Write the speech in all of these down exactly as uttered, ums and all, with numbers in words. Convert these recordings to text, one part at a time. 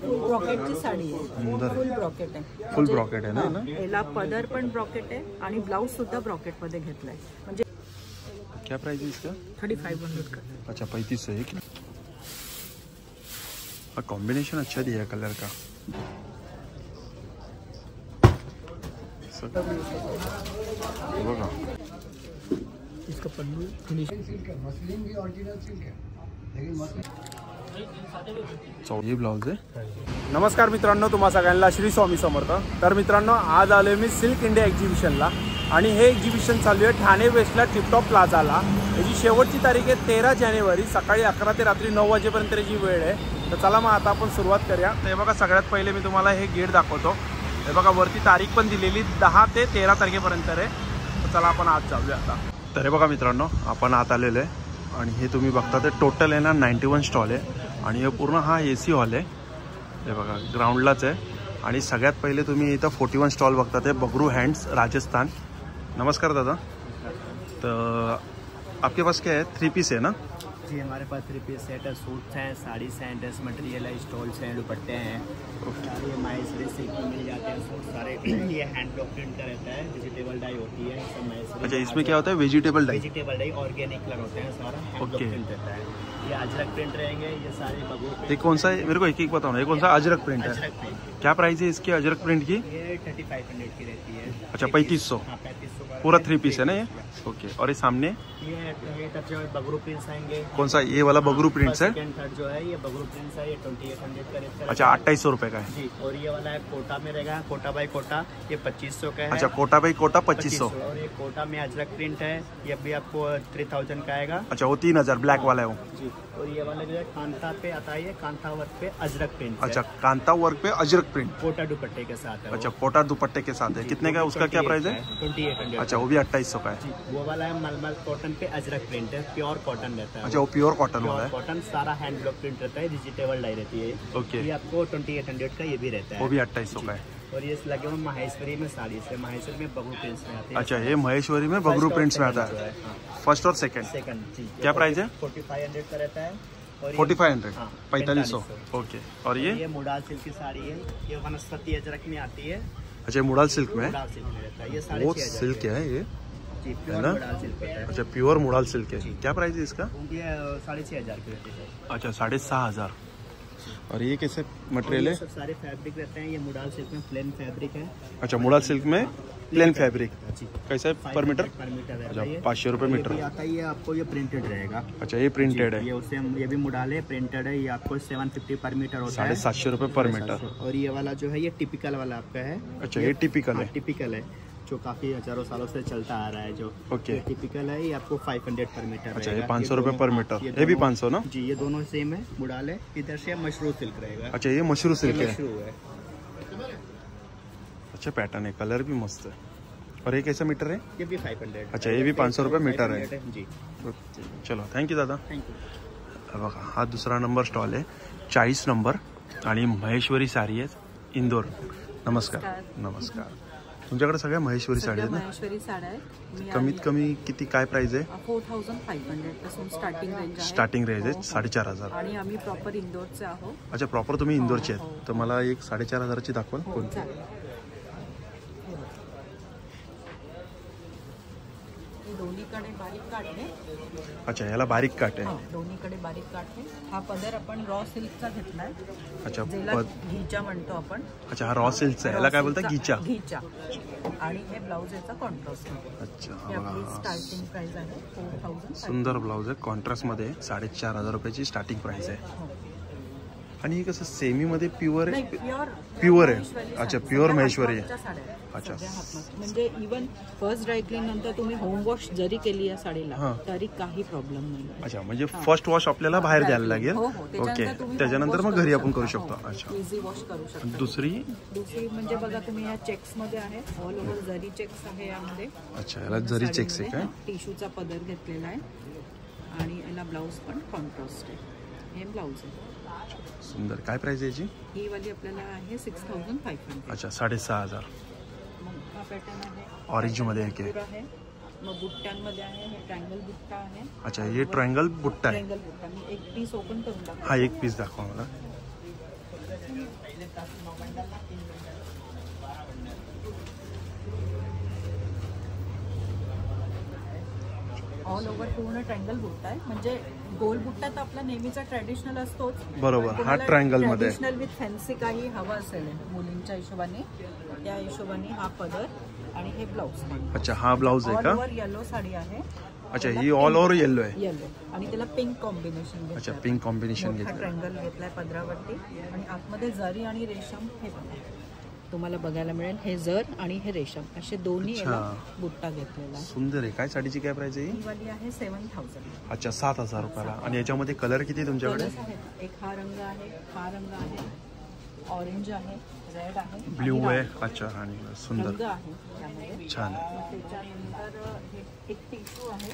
ब्रॉकेटची साडी आहे, फुल ब्रॉकेट आहे, फुल ब्रॉकेट आहे ना. याला पदर पण ब्रॉकेट आहे आणि ब्लाउज सुद्धा ब्रॉकेट मध्ये घेतलाय. म्हणजे क्या प्राइस है इसका? थर्टी फाइव हंड्रेड का. अच्छा पैंतीस सौ है क्या? कॉम्बिनेशन अच्छा दिया है कलर का. बघा इसका पन्नू फिनिशिंग चौही ब्लाउज आहे. नमस्कार मित्रांनो, तुम्हा सगळ्यांना श्री स्वामी समर्थ. तर मित्रांनो, आज आलोय मी सिल्क इंडिया एक्झिबिशनला आणि हे एक्झिबिशन चालू आहे ठाणे वेस्टला टिपटॉप प्लाझाला. याची शेवटची तारीख आहे तेरा जानेवारी सकाळी अकरा ते रात्री नऊ वाजेपर्यंतची वेळ आहे. तर चला मग आता आपण सुरुवात करूया. हे बघा, सगळ्यात पहिले मी तुम्हाला हे गेट दाखवतो. हे बघा, वरती तारीख पण दिलेली दहा ते तेरा तारखेपर्यंत आहे. तर चला आपण आज जाऊया आता. तर हे बघा मित्रांनो, आपण आत आलेलो आहे आणि हे तुम्ही बघता ते टोटल आहे ना नाईन्टी वन स्टॉल आहे आणि हे पूर्ण हा ए सी हॉल आहे. हे बघा ग्राउंडलाच आहे. आणि सगळ्यात पहिले तुम्ही इथं फोर्टी वन स्टॉल बघता ते बगरू हँड्स राजस्थान. नमस्कार दादा. तर आपके पास क्या है? थ्री पीस है ना? जी, हमारे पास थ्री पीस सेट है, सूट्स हैं, साड़ीज हैं, ड्रेस मटेरियल है, स्टॉल्स हैं, दुपट्टे हैं, सारे माहेश्वरी से मिल जाते हैं सूट सारे. ये हैंड ब्लॉक प्रिंट का रहता है, वेजिटेबल डाई होती है सब माहेश्वरी. अच्छा, इसमें क्या होता है? Vegetable dye. Vegetable dye organic colour होते हैं, सारा हैंड ब्लॉक प्रिंट रहता है. ये अजरक प्रिंट रहेंगे, ये सारे बगरू. ये कौन सा है? मेरे को एक एक बताओ ना. ये कौन सा अजरक प्रिंट है? अजरक प्रिंट. क्या प्राइस है इसकी अजरक प्रिंट की? ये थर्टी फाइव हंड्रेड की रहती है. अच्छा, पैंतीस सौ. हाँ, पैंतीस सौ पूरा थ्री पीस है ना ये? ओके. और ये सामने ये ये जो बगरू प्रिंट्स आएंगे. कौन सा? ये वाला बगरू प्रिंट्स है. सेकंड थर्ड जो है ये बगरू प्रिंट्स है, ये ट्वेंटी एट हंड्रेड का रहता है. अच्छा, अट्ठाईस सौ रुपये का है जी. और ये वाला है कोटा में रहेगा, कोटा बाई कोटा, ये पच्चीस सौ का है. अच्छा, कोटा बाई कोटा पच्चीस सौ. और ये कोटा में अजरक प्रिंट है, ये भी आपको थ्री थाउजेंड का आएगा. अच्छा, वो तीन हजार ब्लैक वाला है वो. जी. और ये वाला जो है कांता पे आता है, कांता वर्क पे अजरक प्रिंट. अच्छा, कांता वर्क पे अजरक प्रिंट. कोटा दुपट्टे के साथ है. अच्छा, कोटा दुपट्टे के साथ है. कितने का? उसका क्या प्राइस है? Twenty eight hundred. अच्छा, वो भी अट्ठाईस सौ का है. वो वाला है मलमल कॉटन पे अजरक प्रिंट है, प्योर कॉटन रहता है. अच्छा, वो प्योर कॉटन वाला है. कॉटन सारा हैंड ब्लॉक प्रिंट रहता है, डिजिटेबल डाई रहती है. ओके. ये आपको ट्वेंटी एट हंड्रेड का ये भी रहता है. वो भी अट्ठाईस सौ का है. और ये लगे हुए महेश्वरी में साड़ी से, महेश्वरी में बगरू प्रिंट्स में आते हैं. अच्छा, ये महेश्वरी में बगरू प्रिंट्स में आता है. फर्स्ट और सेकंड. सेकंड जी. क्या प्राइस है? फोर्टी फाइव हंड्रेड का रहता है. फोर्टी फाइव हंड्रेड पैंतालीस सौ. ओके. और ये ये मुडाल सिल्क की साड़ी है, ये वनस्पति अजरक में आती है. अच्छा, मुडाल सिल्क में. मुडाल सिल्क में रहता है. ये साढ़े वो छह हजार सिल्क है ये जी, है प्योर ना? मुडाल सिल्क है. अच्छा, प्योर मुडाल सिल्क है. क्या प्राइस है इसका? ये साढ़े छह हजार की रहती है. अच्छा, साढ़े सहा हजार. और ये कैसे मटेरियल है? सब सारे फैब्रिक रहते हैं. ये मुडाल सिल्क में प्लेन फैब्रिक है. अच्छा, मुडाल सिल्क में प्लेन फैब्रिक. कैसा है पर मीटर? पर मीटर है. अच्छा, पाँच सौ रुपये मीटर आता है. ये आपको ये प्रिंटेड रहेगा. अच्छा, ये प्रिंटेड है. ये उससे ये भी मुडाल है, प्रिंटेड है. ये आपको सेवन फिफ्टी पर मीटर होता है. साढ़े सात सौ रुपये पर मीटर. और ये वाला जो है ये टिपिकल वाला आपका है. अच्छा, ये टिपिकल है. टिपिकल है जो काफी हजारों सालों से चलता आ रहा है. जो ओके. टिपिकल है, ये आपको फाइव हंड्रेड पर मीटर. अच्छा, ये पाँच सौ रुपये पर मीटर. ये भी पाँच सौ ना? जी, ये दोनों सेम है. मुडाल है. इधर से मशरू सिल्क रहेगा. अच्छा, ये मशरू सिल्क है. मशरू है. अच्छा, पैटर्न है, कलर भी मस्त है. और ये कैसा मीटर है? ये भी फाइव हंड्रेड. अच्छा, ये भी पाँच सौ रुपये मीटर है. जी. चलो, थँक्यू दादा. थँक्यू. बघा, हा दुसरा नंबर स्टॉल आहे, चाळीस नंबर. आणि महेश्वरी साडी आहे, इंदोर. नमस्कार. नमस्कार. तुमच्याकडे सगळ्या महेश्वरी साडी आहेत ना? महेश्वरी साड्या आहेत. कमीत कमी किती काय प्राइस आहे? फोर थाउजंड फाईव्ह हंड्रेड पासून स्टार्टिंग रेंज आहे. स्टार्टिंग रेंज आहे साडेचार हजार. आणि आम्ही प्रॉपर इंदोरचे आहोत. अच्छा, प्रॉपर तुम्ही इंदोरचे आहेत. तर मला एक साडेचार हजाराची दाखवाल कोणती? दोन्हीकडे बारीक काठ आहे. अच्छा, याला बारीक काठ आहे. दोन्हीकडे बारीक काठ आहे. हा पदर आपण रॉ सिल्कचा घेतलाय. अच्छा, घिचा म्हणतो आपण. अच्छा, हा रॉ सिल्कचा आहे. याला काय बोलतात? घिचा. घिचा. आणि हे ब्लाउज याचा कॉन्ट्रास्ट. अच्छा, स्टार्टिंग प्राइस आहे फोर थाउजंड. सुंदर ब्लाउज आहे, कॉन्ट्रास्ट मध्ये. साडेचार हजार रुपयाची स्टार्टिंग प्राइस आहे. आणि हे कसं सेमी मध्ये प्युअर आहे? प्युअर आहे. अच्छा, प्युअर महेश्वरी आहे. अच्छा, म्हणजे इवन फर्स्ट ड्राय क्लीन नंतर तुम्ही होम वॉश जरी केली या साडीला तरी काही प्रॉब्लेम नाही. अच्छा, म्हणजे फर्स्ट वॉश आपल्याला बाहेर द्यायला लागेल. ओके. त्याच्यानंतर मग घरी आपण करू शकतो. अच्छा, इझी वॉश करू शकतो. दुसरी दुसरी म्हणजे बघा तुम्ही या चेक्स मध्ये आहे, ऑल ओव्हर जरी चेक्स आहे यामध्ये. अच्छा, याला जरी चेक्स आहे काय? टिश्यूचा पदर घेतलेला आहे आणि याला ब्लाउज पण कॉन्ट्रास्ट आहे. हे ब्लाउज आहे. सुंदर. काय प्राइस आहे याची? ही वाली आपल्याला आहे सिक्स थाउजंड फाईव्ह हंड्रेड. अच्छा, साडेसहा हजार. हा पॅटर्न आहे ऑरेंज मध्ये आहे. मग बुट्ट्यांमध्ये आहे, हे ट्रायंगल बुट्टा आहे. अच्छा, हे ट्रायंगल बुट्टा आहे. ट्रायंगल बुट्टा. मी एक पीस ओपन करून दाखवतो. हा, एक पीस दाखवा मला. ऑल ओव्हर पूर्ण ट्रँगल बुट्टा आहे, म्हणजे गोल बुट्टा तर आपला नेहमीचा ट्रॅडिशनल असतोच. बरोबर, हा ट्रायंगल मध्ये ट्रॅडिशनल विथ फॅन्सी काही हवं असेल मुलींच्या हिशोबाने, त्या हिशोबाने हा पदर आणि हे ब्लाउज. अच्छा, हा ब्लाउज आहे ऑल का? ओव्हर येलो साडी आहे. अच्छा, ही ऑल ओव्हर येलो आहे. येलो आणि त्याला पिंक कॉम्बिनेशन. अच्छा, पिंक कॉम्बिनेशन घेतलं. ट्रँगल घेतलाय पदरावरती आणि आतमध्ये जरी आणि रेशम हे बघा तुम्हाला बघायला मिळेल. हे जर आणि हे रेशम असे दोन्ही याला बुट्टा घेतलेला. सुंदर आहे. काय साडीची काय प्राइस आहे? ही वाली आहे सेवन थाउजंड. अच्छा, सात हजार रुपयाला. आणि याच्यामध्ये कलर किती तुमच्याकडे? एक हा रंग आहे, हा रंग आहे, ऑरेंज आहे, रेड आहे, ब्ल्यू आहे. अच्छा, आणि सुंदर रंग आहे त्यामध्ये. छान आहे. त्याच्यानंतर हे एक टिश्यू आहे.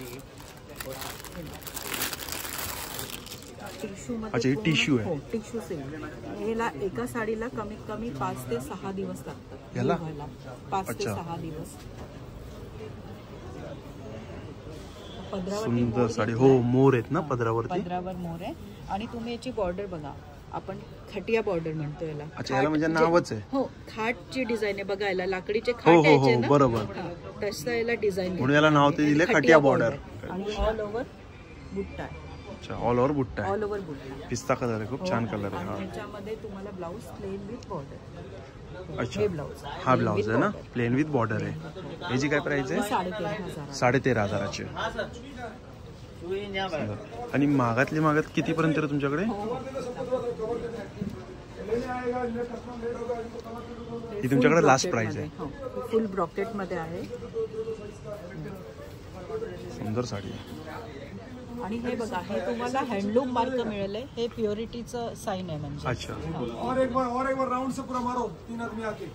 टिश्यू मध्ये अच्छा, हे टिश्यू आहे. हो, टिश्यू सिल्क. याला एका साडीला कमीत कमी पाच ते सहा दिवस लागतात. याला पाच ते सहा दिवस. सुंदर साडी. हो, मोर आहेत ना पदरावरती. पदरावर मोर आहे. आणि तुम्ही याची बॉर्डर बघा, आपण खटिया बॉर्डर म्हणतो याला. अच्छा, याला म्हणजे नावच आहे. हो, खाटची डिझाईन आहे बघा. याला लाकडीचे हो खाट हो यायचे हो, ना, बरोबर. तसं याला डिझाईन म्हणून याला नाव ते दिले खटिया बॉर्डर. आणि ऑल ओव्हर बुट्टा आहे. अच्छा, ऑल ओव्हर बुट्टा आहे. ऑल ओव्हर बुट्टा. पिस्ता कलर आहे, खूप छान कलर आहे. हा, त्याच्यामध्ये तुम्हाला ब्लाउज प्लेन विथ बॉर्डर. अच्छा, हा ब्लाउज आहे ना, प्लेन विथ बॉर्डर आहे. याची काय प्राइस आहे? साडेतेरा हजार. साडेतेरा हजाराची. आणि मागातली मागात कितीपर्यंत आहे तुमच्याकडे? ही तुमच्याकडे लास्ट प्राइस आहे. फुल ब्रॉकेट मध्ये आहे. सुंदर साडी आहे. आणि हे बघा, हे तुम्हाला हँडलूम मार्क मिळेल. हे प्युरिटीचं साईन आहे म्हणजे. अच्छा, और एक बार और एक बार राउंड से पूरा मारो, तीन आदमी आके.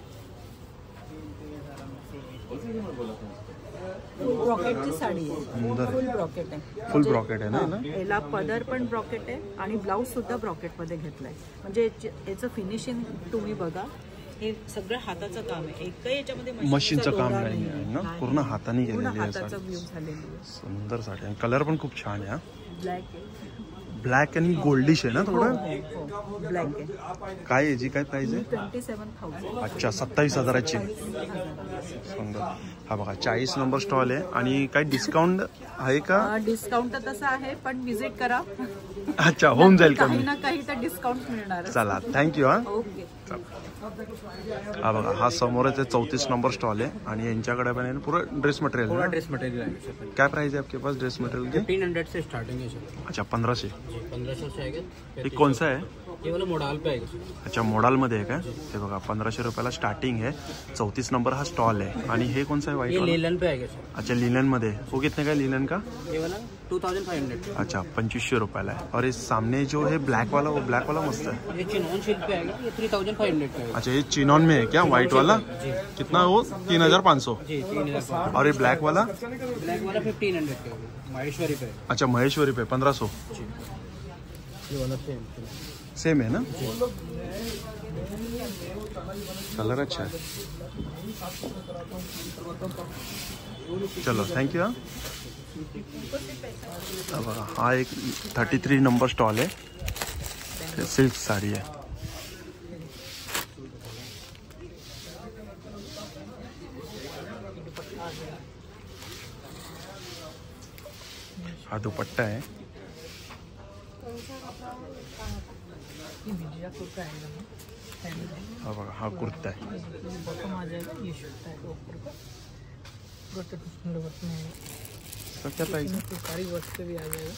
ब्रॉकेटची साडी आहे. सुंदर फुल ब्रॉकेट आहे. फुल ब्रॉकेट आहे ना. याला पदर पण ब्रॉकेट आहे आणि ब्लाऊज सुद्धा ब्रॉकेट मध्ये घेतलाय. म्हणजे याचं फिनिशिंग तुम्ही बघा. हे सगळं हाताचं काम आहे. एकही याच्यामध्ये मशीनचं काम नाही आहे ना, पूर्ण हाताने केलेलं आहे. हाताचं यूज झालेली आहे. सुंदर साडी आणि कलर पण खूप छान आहे. ब्लॅक आहे. ब्लॅक आणि गोल्डिश आहे ना थोडं. ब्लॅक आहे. काय याची काय प्राइस आहे? Twenty seven thousand. अच्छा, सत्तावीस हजाराची. सुंदर. हा बघा, चाळीस नंबर स्टॉल आहे. आणि काही डिस्काउंट आहे का? डिस्काउंट तर तसं आहे, पण विजिट करा. अच्छा, होऊन जाईल काही कमी. ना काही तर डिस्काउंट मिळणार. चला, थँक्यू. हा, ओके. हा बघा, हा समोरच चौतीस नंबर स्टॉल आहे. आणि यांच्याकडे पण आहे पूरा ड्रेस मटेरियल. पूरा ड्रेस मटेरियल है. क्या प्राइस है आपके पास ड्रेस मटेरियल की? फिफ्टीन हंड्रेड से स्टार्टिंग है सर. अच्छा, पंधराशे. पंद्रह सौ से आएगा. हे कौन सा आहे? ये वाला मॉडल पे आएगा सर. अच्छा, मॉडलमध्ये आहे का? हे बघा, पंधराशे रुपयाला स्टार्टिंग आहे. चौतीस नंबर हा स्टॉल आहे. आणि हे कोणसा आहे? ये व्हाईट. लेलन पे आएगा सर. अच्छा, लिननमध्ये. वो कितने का है लिनन का? ये वाला टू थाउजेंड फाइव हंड्रेड. अच्छा, पंचवीसशे रुपयाला आहे. और इस सामने जो है ब्लैक वाला, वो ब्लैक वाला मस्त है. ये चिनॉन सिल्क पे आएगा. ये थ्री थाउजेंड फाइव हंड्रेड का है. अच्छा, ये चिनॉन में है क्या? व्हाइट वाला कितना? वो तीन हजार पाँच सौ. जी, तीन हजार. और ये ब्लैक वाला? ब्लैक वाला फिफ्टीन हंड्रेड का है. महेश्वरी पे. अच्छा, महेश्वरी पे पंद्रह सौ. ये वाला सेम सेम है ना. कलर अच्छा है. चलो, थँक्यू. हा बघा, हा एक थर्टी थ्री नंबर स्टॉल आहे. सिल्क साडी आहे. हा दुपट्टा आहे. हा बघा, हा कुर्ता आहे. इसका क्या प्राइस है? सारी वस्तु भी आ जाएगा.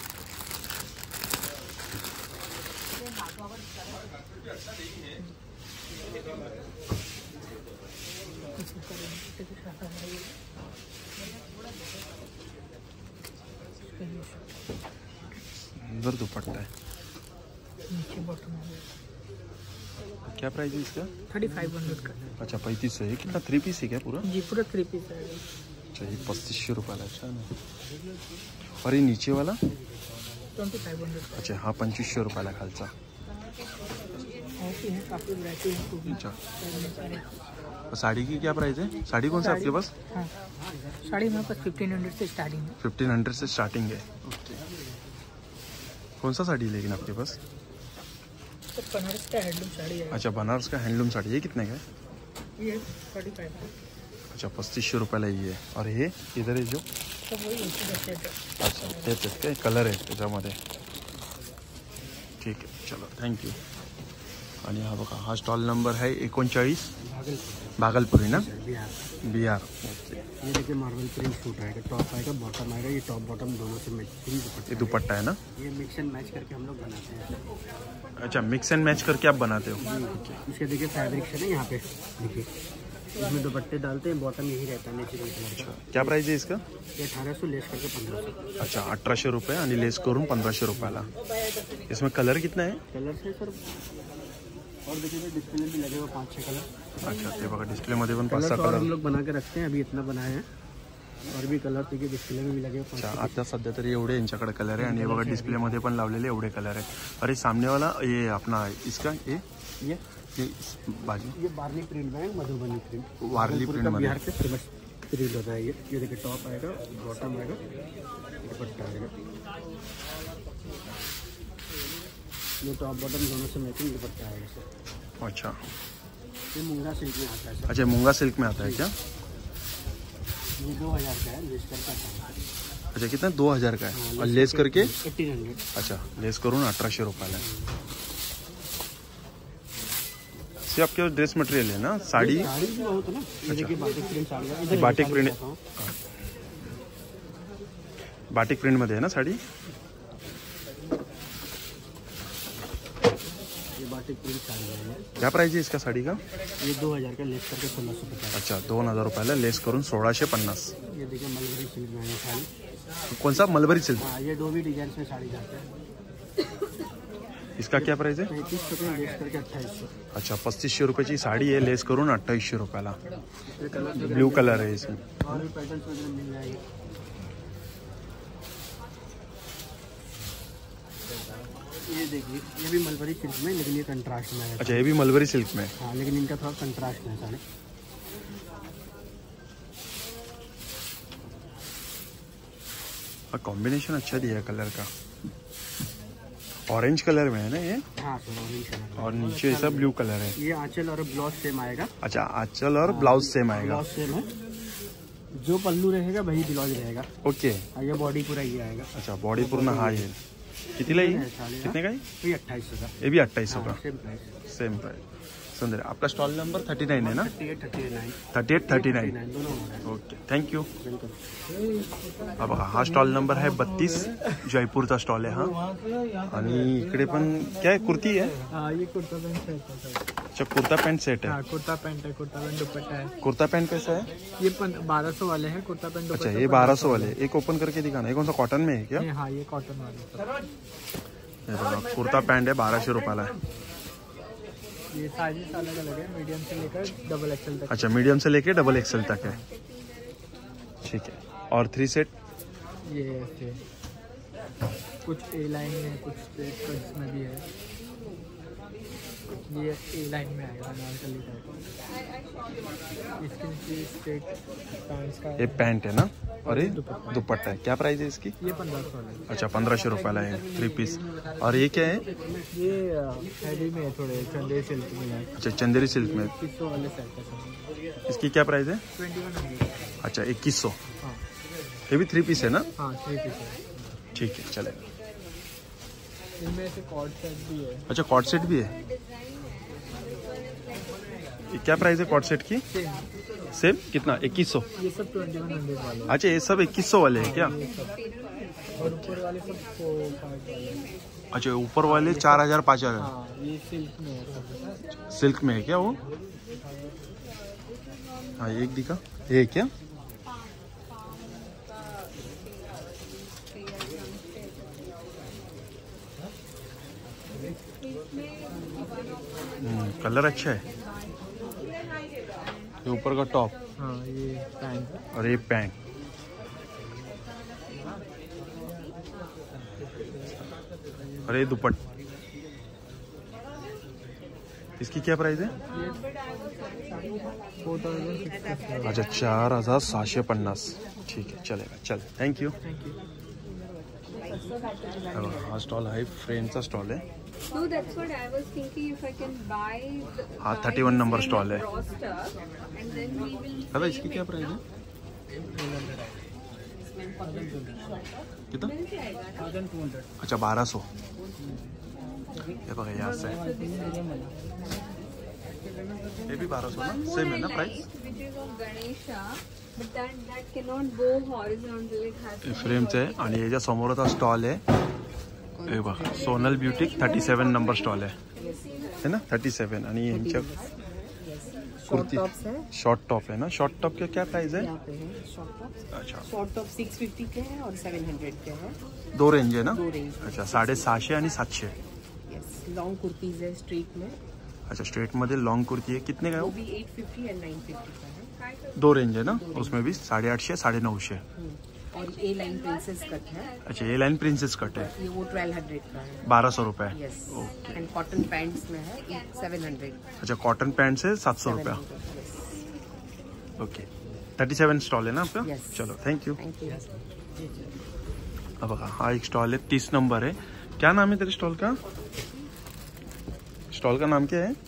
सुंदर दुपट्टा है. क्या प्राइस है इसका? थर्टी फाइव हंड्रेड का. अच्छा, पैंतीस सौ है. कितना थ्री पीस है क्या पूरा? जी, पूरा थ्री पीस है. अच्छा, ये पस्तीसशे रुपयाला. अच्छा ना. और ये नीचे वाला? Twenty five hundred. अच्छा, हा पंचवीसशे रुपयाला खालचा. ऐसी है काफ़ी वैरायटी है. अच्छा, साड़ी की क्या प्राइस है? साड़ी कौन सा आपके पास? हाँ, साड़ी मेरे पास फिफ्टीन हंड्रेड से स्टार्टिंग है. फिफ्टीन हंड्रेड से स्टार्टिंग है. ओके. कौन सा साड़ी है लेकिन आपके पास? तो बनारस का हैंडलूम साड़ी है, अच्छा बनारस का हैंडलूम साड़ी, ये कितने का है? ये थर्टी फाइव है। अच्छा पस्तीसशे रुपयाला ही आहे. और हे इधर आहे जो तो वही उसी का सेट है। अच्छा तेच आहेत काय, कलर आहे त्याच्यामध्ये. ठीक आहे चलो थँक्यू. आणि हा बघा हा स्टॉल नंबर आहे एकोणचाळीस, भागलपुरी ना, बिहार. ओके. ये देखिए मार्बल प्रिंट सूट आएगा, टॉप आएगा बॉटम आएगा, ये टॉप बॉटम दोनों से मैचिंग दुपट्टा ये दुपट्टा है ना. है। ये मिक्स एंड मैच करके हम लोग बनाते हैं। अच्छा मिक्स एंड मैच करके आप बनाते हो. इसके देखिए फैब्रिक है ना, यहाँ पे देखिए इसमें दुपट्टे डालते हैं, बॉटम यही रहता है नेचुरल कलर का। क्या प्राइस आहे इसका? ये अठारह सौ लेस करके पंद्रह सौ। अच्छा अठराशे रुपये आणि लेस करून पंधराशे रुपयाला. इसमें कलर कितना है? कलर से सर, और देखिए डिस्प्ले में भी लगे हुए पाँच छः कलर। अच्छा ते बघा डिस्प्लेमध्ये पण पाच कलर सहा तो और कलर. हम लोग बना के रखते हैं, अभी इतना बनाए हैं, और भी कलर देखिए डिस्प्ले में भी लगे हुए पाँच अच्छा छः। आता सध्या तरी एवढे यांच्याकडे कलर आहे. आणि हे बघा डिस्प्लेमध्ये पण लावलेले एवढे कलर आहे. अरे सामने वाला ये अपना इसका ये ये ये बाजू ये बार्ली प्रिंट में है, मधुबनी प्रिंट, वारली पूरा प्रिंट मध्ये. बिहार के फेमस प्रिंट होता है ये। ये देखिए टॉप आएगा, बॉटम आएगा, दुपट्टा आएगा, ये टॉप बॉटम दोनों से मैचिंग दुपट्टा आएगा सर। अच्छा ये मूंगा सिल्क में आता है सर। अच्छा मूंगा सिल्क में आता है क्या? ये दो हज़ार का है, लेस करके आता है। अच्छा कितना? दो हजार का है और लेस करके. Eighteen hundred. अच्छा लेस करून अठराशे रुपयाला आहे. ये आपके ड्रेस मटेरियल है ना, साड़ी. साड़ी भी बहुत है ना, ये देखिए बाटिक प्रिंट साड़ी है। इधर बाटिक साड़ी प्रिंट दिखाता हूँ। बाटिक प्रिंट मध्ये आहे ना साडी. ये बाटिक प्रिंट साड़ी है, क्या प्राइस है इसका साड़ी का? ये दो हज़ार का लेस करके सोलह सौ पचास। अच्छा दोन हजार रुपयाला लेस करून सोळाशे पन्नास. ये देखिए मलबरी सिल्क में है साड़ी। कौन सा? Mulberry silk. हाँ ये डोबी डिजाइन में साड़ी जाते हैं। इसका क्या प्राइस है? पैंतीस सौ का लेस करके अट्ठाईस सौ। अच्छा पस्तीसशे रुपयाची साडी आहे, लेस करून अठ्ठावीसशे रुपयाला. ब्लू कलर है इसमें. और भी पैटर्न वगैरह मिल जाएंगे। ये देखिए ये भी मलबरी सिल्क में, लेकिन ये कंट्रास्ट में है। अच्छा ये भी मलबरी सिल्क में है. हाँ लेकिन इनका थोड़ा कंट्रास्ट में है साड़ी। कॉम्बिनेशन अच्छा दिया है कलर का. ऑरेंज कलर में है ना ये, हाँ सर ऑरेंज कलर। और नीचे ऐसा ब्लू कलर है. ये आंचल और ब्लाउज सेम आएगा। अच्छा आंचल और ब्लाउज सेम आएगा. ब्लाउज सेम है, जो पल्लू रहेगा वही ब्लाउज रहेगा। ओके. और ये बॉडी पूरा ये आएगा। अच्छा बॉडी पूर्ण हा येईल. कितीला येईल? कितने का है? ये अट्ठाईस सौ का। ये भी अट्ठाईस सौ का. Same price. Same price. सुंदर. आपका स्टॉल नंबर थर्टी नाइन है ना? Thirty eight thirty nine thirty eight thirty nine. दोनों हो रहा है। Okay thank you. बिल्कुल। हा बघा हा स्टॉल नंबर आहे बत्तीस, जयपूरचा स्टॉल आहे हा. आणि इकडे पण काय कुर्ती आहे? हाँ ये कुर्ता पैंट सेट है सर। अच्छा कुर्ता पैंट सेट है. हाँ कुर्ता पैंट है, कुर्ता पैंट दुपट्टा है। कुर्ता पैंट कैसा है? ये बारह सौ वाले हैं, कुर्ता पैंट अच्छा दुपट्टा ये बारह सौ वाले. एक ओपन करके दिखाना. ये कौन सा कॉटन में है क्या? ये हाँ ये कॉटन वाले। हे बघा कुर्ता पैंट है बाराशे रुपयाला आहे. ये साइजेस अलग अलग है, मीडियम से लेकर डबल एक्सल तक। अच्छा मीडियम से लेके डबल एक्सल तक है. ठीक है. और थ्री सेट. ये ऐसे कुछ ए लाइन में है, कुछ स्ट्रेट कट्स में भी है। ये ए लाइन में आएगा अनारकली टाइप। इसके नीचे स्ट्रेट पैंट्स का ये पैंट है ना, और ये दुपट्टा है. क्या प्राइस है इसकी? ये पंद्रह सौ है। अच्छा पंद्रहशे रुपयाला है थ्री पीस. और ये क्या है? ये हैवी में है, थोड़े चंदेरी सिल्क में है। अच्छा चंदेरी सिल्क में. इक्कीस सौ वाले सेट है। इसकी क्या प्राइस है? Twenty one hundred. अच्छा इक्कीस सौ. हाँ ये भी थ्री पीस है ना? हाँ थ्री पीस है। ठीक है चलेगा. इनमें से कॉर्ड सेट भी है। अच्छा कॉट सेट भी है. ये क्या प्राइस है कॉट सेट की? सेम सेम कितना? इक्कीस सौ. ये सब ट्वेंटी वन हंड्रेड वाले हैं। अच्छा ये सब इक्कीस सौ वाले हैं क्या? ये सब। और ऊपर वाले सब फोर फाइव वाले हैं। अच्छा ऊपर वाले चार हजार पाँच हजार हाँ ये सिल्क में है सब। सिल्क में है क्या वो? हाँ एक दिखा. ये है क्या? हम्म, कलर अच्छा है. ये ऊपर का टॉप हाँ ये पैंट। और ये पैंट. और ये दुपट्टा. इसकी क्या प्राइस है? Four thousand six. अच्छा चार हजार सहाशे पन्नास. ठीक है चलेगा. चल थँक्यू. हा स्टॉल आहे फ्रेंडचा स्टॉल आहे. No, that's what I was thinking. If I can buy. The, हाँ buy thirty one this number kind stall of है। raw stuff, and then we will. दादा इसकी क्या प्राइस है? कितना? मिल जाएगा ना? अच्छा बारह सौ। ये बघा यहाँ से ये भी बारह सौ ना, One सेम more है I ना like, price? which is of Ganesha, but that that cannot go horizontal. It has to be फ्रेमचं आहे आणि याच्या समोरचा स्टॉल आहे हे बघा Sonal beauty thirty seven number stall आहे है ना थर्टी सेवन आणि यांच्या शॉर्ट टॉप्स है शॉर्ट टॉप है ना शॉर्ट टॉप का क्या प्राइस है? यहाँ पे है शॉर्ट टॉप्स। अच्छा शॉर्ट टॉप सिक्स फिफ्टी के हैं और सेवन हंड्रेड के हैं। दो रेंज है ना? दो रेंज। अच्छा साडे सहाशे आणि सातशे। यस लॉन्ग कुर्तीज है स्ट्रीट में। अच्छा स्ट्रेट मध्ये लॉन्ग कुर्ती है कितने का है वो वो? भी eight fifty and nine fifty का है। दो रेंज है ना उसमें भी साढ़े आठशे साढ़े नऊशे। और ए लाइन प्रिंसेस कट है, अच्छा ये लाइन प्रिंसेस कट है ये वो ट्वेल्व हंड्रेड का है। बारह सौ रुपये। यस एंड कॉटन पैंट्स में है सेवन हंड्रेड। अच्छा कॉटन पैंट से सात सौ रुपया। ओके थर्टी सेवन स्टॉल है ना आपका? Yes. चलो थैंक यू। Thank you. अब बघा हा एक स्टॉल है तीस नंबर है। क्या नाम है तेरे स्टॉल का? स्टॉल का नाम क्या है?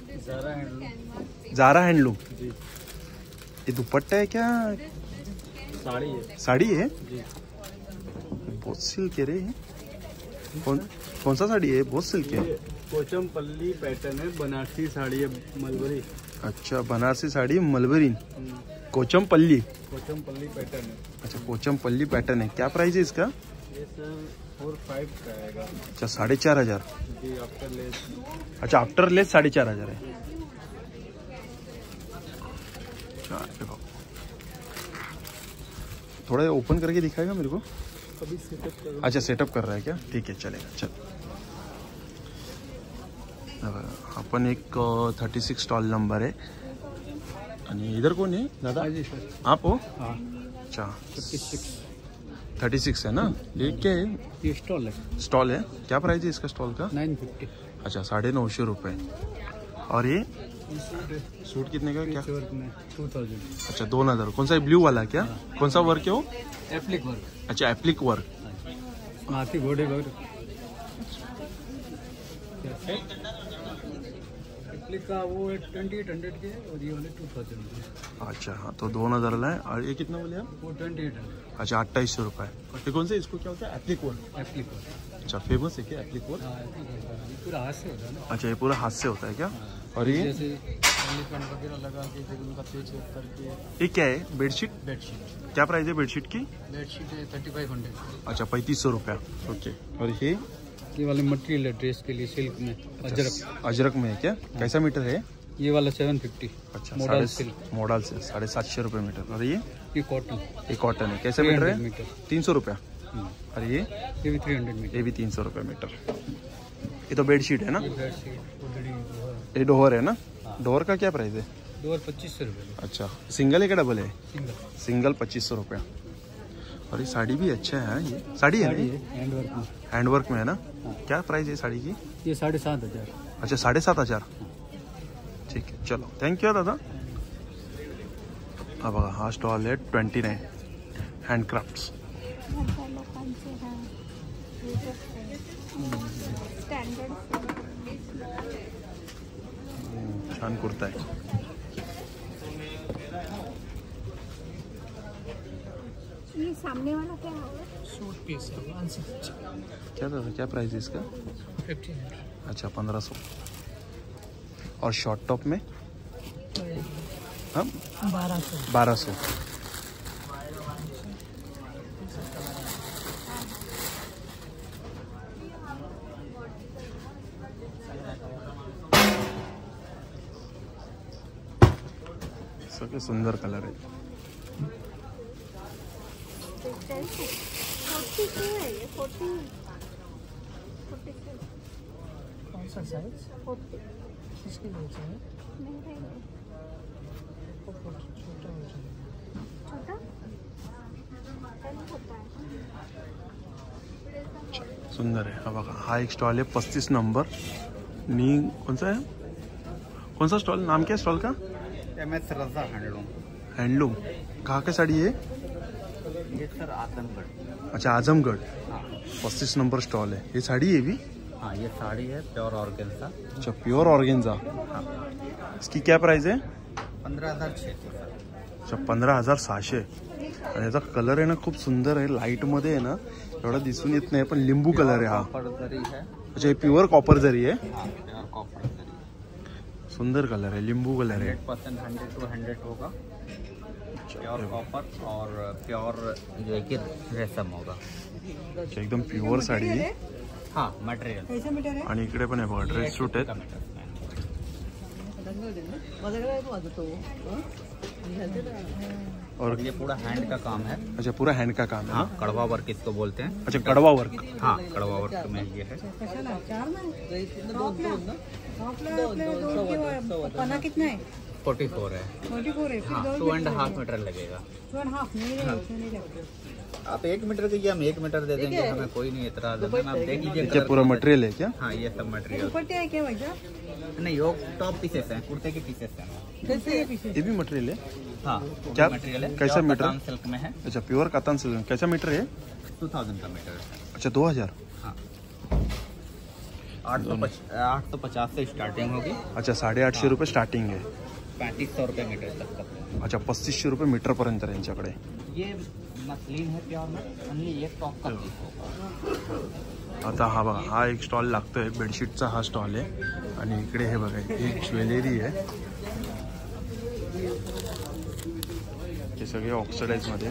जारा हैंडलूम। ये दुपट्टा है क्या? साड़ी है। साड़ी है? बहुत सिल्क है रे। कौन कौन सा साड़ी है? बहुत सिल्क है। कोचमपल्ली पैटर्न है, बनारसी साड़ी है, मलबरी। अच्छा बनारसी साड़ी मलबरी कोचमपल्ली। कोचमपल्ली पैटर्न है। अच्छा कोचमपल्ली पैटर्न है। क्या प्राइस है इसका? ये सर फोर फाइव का आएगा अच्छा साढ़े चार हजार। जी आफ्टर लेस। अच्छा आफ्टर लेस साढ़े चार हजार है। अच्छा देखो थोड़ा ओपन करके दिखाएगा मेरे को? अभी सेटअप कर अच्छा सेटअप कर रहा है क्या? ठीक है चलेगा चल। अपन एक थर्टी सिक्स स्टॉल नंबर है आणि इधर कौन है दादा? आप हो? अच्छा थर्टी सिक्स है ना? ये क्या है? ये स्टॉल है। स्टॉल है क्या प्राइस है इसका स्टॉल का? Nine fifty. अच्छा साढ़े नौ सौ रुपये। और ये सूट कितने का क्या? Two thousand. अच्छा दोन हजार। कौन सा ब्लू वाला क्या? कौन सा वर्क है वो? Applique work. अच्छा एप्लिक वर्क। हाथी घोड़े वर्क। एप्लिक का वो ट्वेंटी एट हंड्रेड के और ये वाले टू थाउजेंड। अच्छा हाँ तो दोन हजारला आहे। और ये कितना बोले आप? वो ट्वेंटी एट हंड्रेड। अच्छा अट्ठाईस सौ रुपये। ये कौन सा इसको क्या होता है? Applique work. Applique work. अच्छा फेमस है क्या एप्लिक वर्क? पूरा हाथ से होता है ना। अच्छा ये पूरा हाथ से होता है क्या? और ये जैसे एलिफेंट वगैरह लगा के फिर उनका पेच करके। ये क्या है? बेडशीट। बेडशीट। क्या प्राइस है बेडशीट की? बेडशीट है थर्टी फाइव हंड्रेड। अच्छा पैंतीस सौ रुपया। ओके और ये ये वाले मटेरियल है ड्रेस के लिए सिल्क में अजरक। अजरक में है क्या? कैसा मीटर है? ये वाला सेवन फिफ्टी। अच्छा मॉडल साढ़े सिल्क। मॉडल से साढ़े सात सौ रुपये मीटर। और ये ये कॉटन। ये कॉटन है। कैसे मीटर है? मीटर। तीन सौ रुपया। और ये ये भी थ्री हंड्रेड मीटर। ये भी तीन सौ रुपये मीटर। ये तो बेडशीट है ना? ये बेडशीट ऑलरेडी ये डोहर है ना? डोहर का क्या प्राइस है? दो और पच्चीस सौ रुपये। अच्छा सिंगल है क्या डबल है? सिंगल। सिंगल पच्चीस सौ रुपया। और ये साड़ी भी अच्छा है। ये साड़ी है ना? हैंड वर्क में। हैंड वर्क में है ना? क्या प्राइस है साड़ी की? ये साढ़े सात हजार। अच्छा साढ़े सात हजार। ठीक है चलो थैंक यू दादा। हा बघा हा स्टॉल आहे ट्वेंटी नाईन हँडक्राफ्ट्स। छान कुर्ता आहे। ये सामने वाला क्या है? सूट पीस है वन सिक्सटी। क्या दादा क्या प्राइस है इसका? फिफ्टीन अच्छा पंद्रह सौ। और शॉर्ट टॉप में? हाँ बारह सौ। बारह सौ। सगळे सुंदर कलर आहे। फोर्टी टू है ये फोर्टी फोर्टी टू। कौन सा साइज? फोर्टी किसके लिए चाहिए? नहीं है वो फोर्टी छोटा हो जाएगा। छोटा टेन होता है। सुंदर आहे। हा बघा हा एक स्टॉल आहे पस्तीस नंबर। मी कोणचा आहे? कौन सा स्टॉल? नाम क्या है स्टॉल का? M S Raza handloom. Handloom. कहाँ का साड़ी है? ये सर आजमगढ़। अच्छा आजमगढ़। हाँ। पस्तीस नंबर स्टॉल है। ये साड़ी है भी? हाँ ये साड़ी है प्योर ऑर्गेन्जा। अच्छा प्योर ऑर्गेन्जा। इसकी क्या प्राइस आहे? पंधरा हजार छेशे। अच्छा पंधरा हजार सहाशे। आणि याचा कलर आहे ना खूप सुंदर आहे, लाईटमध्ये आहे ना एवढा दिसून येत नाही पण लिंबू कलर आहे हा। कॉपर जरी है। अच्छा हे प्युअर कॉपर जरी आहे। हाँ प्योर कॉपर जरी। सुंदर कलर है, लिंबू कलर है। Hundred percent hundred two hundred होगा। प्योर कॉपर और प्योर जो है कि रेशम होगा। अच्छा एकदम प्युअर साडी आहे। हाँ मटेरियल। आणि इकडे पण आहे बघा ड्रेस सूट आहेत। और ये पूरा हैंड का काम है। अच्छा पूरा हैंड का काम है। हाँ कड़वा वर्क इसको बोलते हैं। अच्छा कड़वा वर्क। हाँ कड़वा वर्क में ये है। पन्ना कितना है? फोर्टी फोर है। फोर्टी फोर है। हाँ टू एंड हाफ मीटर लगेगा। टू एंड हाफ नहीं है, उसमें नहीं लगता। आप एक मीटर दीजिए, हम एक मीटर दे देंगे, हमें कोई नहीं इतराज है। आप देख लीजिए अच्छा पूरा मटेरियल है क्या? हाँ ये सब मटेरियल। दुपट्टे है क्या भैया? नहीं यो टॉप पीसेस हैं, कुर्ते के पीसेस हैं। कैसे ये पीछे? ये भी मटेरियल है? हाँ क्या मटेरियल है? कैसा प्योर मीटर? कतान सिल्क में है। अच्छा प्योर कतान सिल्क कैसा मीटर है? टू थाउजेंड का मीटर है। अच्छा दो हजार। हाँ आठ सौ पच आठ सौ पचास से स्टार्टिंग होगी। अच्छा साडे आठशे रुपये स्टार्टिंग आहे। पैंतीस सौ रुपये मीटर तक का। अच्छा पस्तीसशे रुपये मीटर पर्यंत आहे यांच्याकडे। ये मसलिन है प्योर में, ओनली एक टॉप का पीस होगा। आता हा बघा हा एक स्टॉल लागतोय, बेडशीटचा हा स्टॉल आहे। आणि इकडे हे बघा ही ज्वेलरी आहे, हे सगळे ऑक्सिडाइज मध्ये।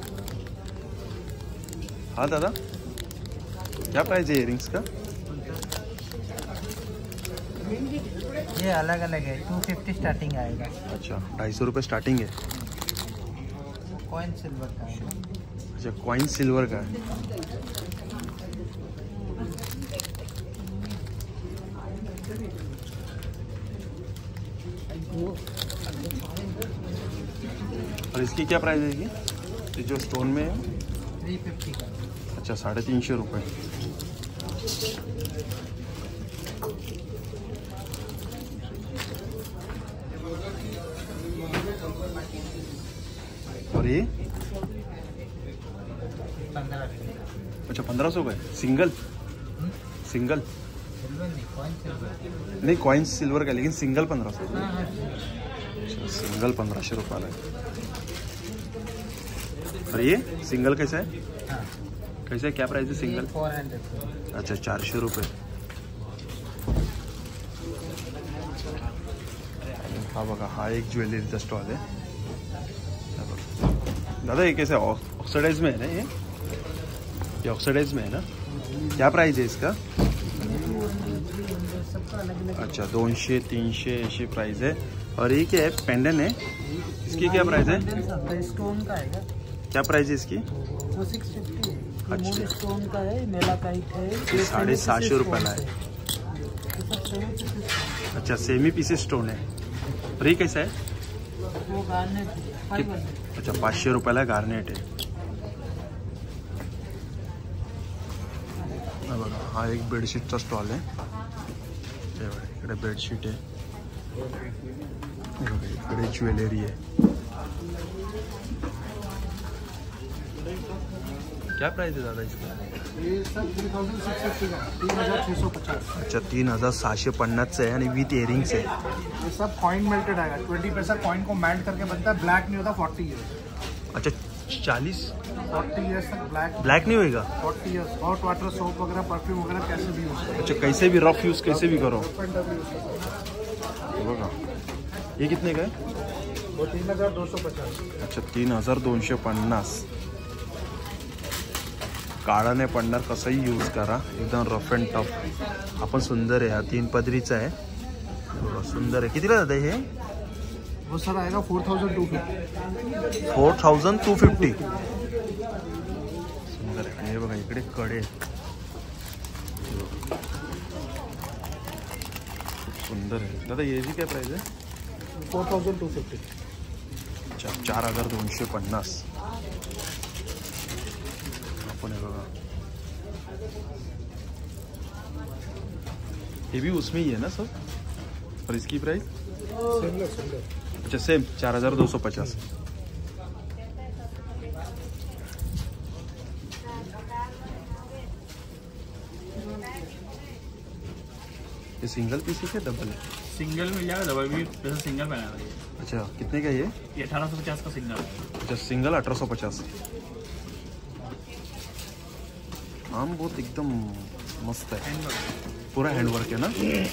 हाँ दादा क्या प्राइस है इयरिंग्स का? ये अलग अलग है, टू फिफ्टी स्टार्टिंग आएगा। अच्छा ढाई सौ रुपये स्टार्टिंग है। कॉइन सिल्वर का है। अच्छा कॉइन सिल्वर का है। और इसकी क्या प्राइस है? ये जो स्टोन में है थ्री फिफ्टी का। अच्छा साढ़े तीन सौ रुपये। और ये पंद्रह। अच्छा पंद्रह सौ का है सिंगल? सिंगल सिल्वर नहीं, कॉइन सिल्वर। नहीं कॉइन सिल्वर का, लेकिन सिंगल पंद्रह सौ। हाँ हाँ। अच्छा सिंगल पंद्रहशे रुपयाला आहे। और ये सिंगल कैसा है? हाँ कैसा है, क्या प्राइस है सिंगल? Four hundred. अच्छा चारशे रुपये। हा बघा हा एक ज्वेलरीचा स्टॉल आहे। हा बघा. दादा ये कैसा ऑक्सीडाइज में है ना? ये ये ऑक्सीडाइज में है ना? क्या प्राइस है इसका? अच्छा दोनशे तीनशे ऐसी प्राइस है। और ये क्या है, पेंडेंट है, इसकी क्या प्राइस है? स्टोन का है। क्या प्राइस है इसकी? वो सिक्स फिफ्टी है। अच्छा। मून स्टोन का है, मेला काइट है। ये साढ़े सातशे रुपयाला है। अच्छा सेमी पीसेस स्टोन है। और ये कैसा है? वो गार्नेट फाइव हंड्रेड। अच्छा पाचशे रुपयाला गार्नेट आहे। हा बघा हा एक बेडशीटचा स्टॉल आहे। हे बघा इकडे बेडशीट आहे, हे बघा इकडे ज्वेलरी आहे। क्या प्राइस है दादा इसका? ये सब थ्री थाउजेंड सिक्स फिफ्टी का, तीन हज़ार छः सौ पचास। अच्छा तीन हजार सहाशे पन्नासचं आहे आणि विथ इयरिंग्स आहे। ये सब कॉइन मेल्टेड आएगा, ट्वेंटी पैसा कॉइन को मेल्ट करके बनता है, ब्लैक नहीं होता। Forty years. अच्छा चालीस फोर्टी ईयर्स तक ब्लैक ब्लैक नहीं होएगा? Forty years. Hot water soap वगैरह परफ्यूम वगैरह कैसे भी यूज करो। अच्छा कैसे भी रफ यूज कैसे भी करो। हे बघा ये कितने का है? वो तीन हज़ार दो सौ पचास। अच्छा तीन हजार दोनशे पन्नास। काळा नाही पडणार, कसंही यूज करा, एकदम रफ अँड टफ। आपण सुंदर आहे, हा तीन पदरीचा आहे, बघा सुंदर आहे। कितीला जातं हे? वो सर आएगा four thousand two fifty. Four thousand two fifty. सुंदर आहे। हे बघा इकडे कडे खूप सुंदर आहे। दादा याची काय प्राइस आहे? Four thousand two fifty. अच्छा चार हजार दोनशे पन्नास। आपण हे बघा ये भी उसमें ही है ना सब? और इसकी प्राइस? अच्छा सेम चार हजार दो सौ पचास। ये सिंगल पीस है क्या डबल है? सिंगल मिल जाएगा, डबल भी जैसे सिंगल पहना है। अच्छा कितने का ये? ये अठारह सौ पचास का सिंगल है। अच्छा सिंगल अठारह सौ पचास। आम बहुत एकदम मस्त है, पूरा हैंडवर्क है ना,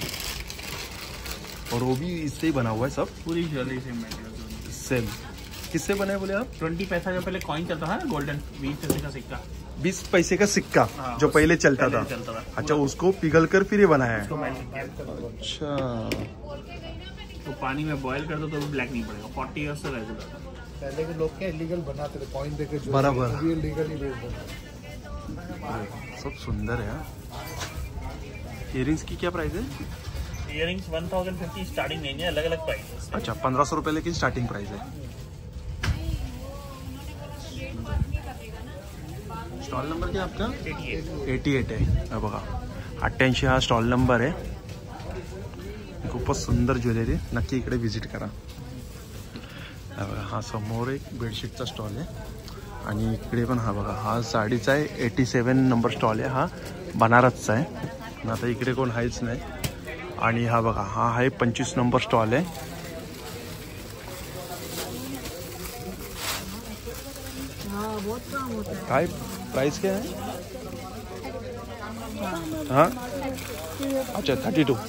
और वो भी इससे ही बना हुआ है सब, पूरी ज्वेलरी सेम मटेरियल सेम। किससे बने बोले आप? ट्वेंटी पैसा जो पहले कॉइन चलता था ना, गोल्डन बीस पैसे का सिक्का, बीस पैसे का सिक्का हाँ, जो पहले चलता पहले था। चलता था। अच्छा उसको पिघल कर फिर ये बनाया है। उसको मेल्ट किया। अच्छा तो पानी में बॉईल कर दो तो ब्लैक नहीं पड़ेगा। फोर्टी ईयर्स से रेगुलर। पहले के लोग क्या इलीगल बनाते थे, कॉइन देके जो बराबर। अभी इलीगल ही बेच रहे हैं। सब सुंदर है। इयरिंग्स की क्या प्राइस है? Earrings one thousand fifty starting range है, अलग अलग प्राइस है। अच्छा पंद्रह सौ रुपये लेकिन स्टार्टिंग प्राइस है। स्टॉल नंबर क्या आपका? एटी एट आहे. हा बघा अठ्ठ्याऐंशी हा स्टॉल नंबर आहे. खूपच सुंदर ज्वेलरी, नक्की इकडे व्हिजिट करा. हा बघा हा समोर एक बेडशीटचा स्टॉल आहे आणि इकडे पण हा बघा हा साडीचा आहे. एटी सेवन नंबर स्टॉल आहे, हा बनारसचा आहे. आता इकडे कोण आहेच नाही. आणि हा बघा हा आहे पंचवीस नंबर स्टॉल आहे. काय प्राइस क्या है? हाँ अच्छा थर्टी टू.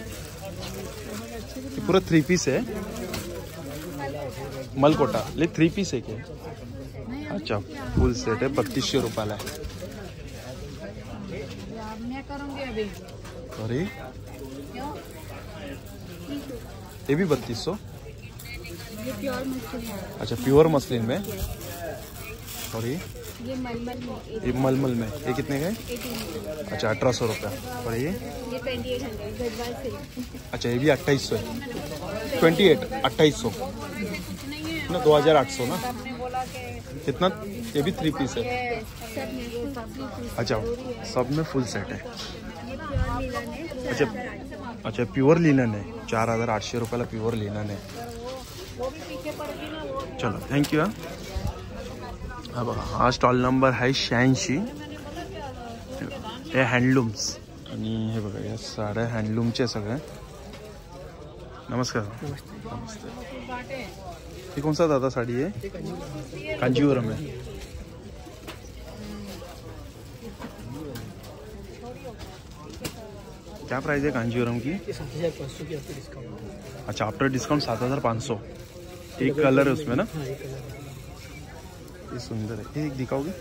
पूरा थ्री पीस है मलकोटा, ले थ्री पीस है क्या? अच्छा फुल सेट है, बत्तीसशे रुपयाला है. अरे ये भी बत्तीस सौ. अच्छा प्योर मसलिन में. और ये ये मलमल में ये मलमल में ये कितने का है? अच्छा अठारह सौ रुपया. और ये ये ट्वेंटी एट हंड्रेड गढ़वाल से. अच्छा ये भी अट्ठाईस सौ है. ट्वेंटी एट अट्ठाईस सौ ना, दो हज़ार आठ सौ ना. कितना? ये भी थ्री पीस है. अच्छा सब में फुल सेट है. अच्छा अच्छा प्योर लिनन है. चार हज़ार आठशे रुपयाला प्योर लिनन है. चलो थँक्यू. हा हा बघा हा स्टॉल नंबर आहे शहाऐंशी. हे हँडलूम्स आणि हे बघा या साड्या हँडलूमच्या सगळ्या. नमस्कार. नमस्ते. ये कौन सा दादा साड़ी है? कांजीवरम है. क्या प्राइस है कांजीवरम की? सात हजार पाँच सौ की आपको डिस्काउंट. अच्छा आफ्टर डिस्काउंट सात हजार पाँच सौ. एक कलर है उसमें ना, हाँ एक कलर. ये सुंदर है. ये एक दिखाओगे?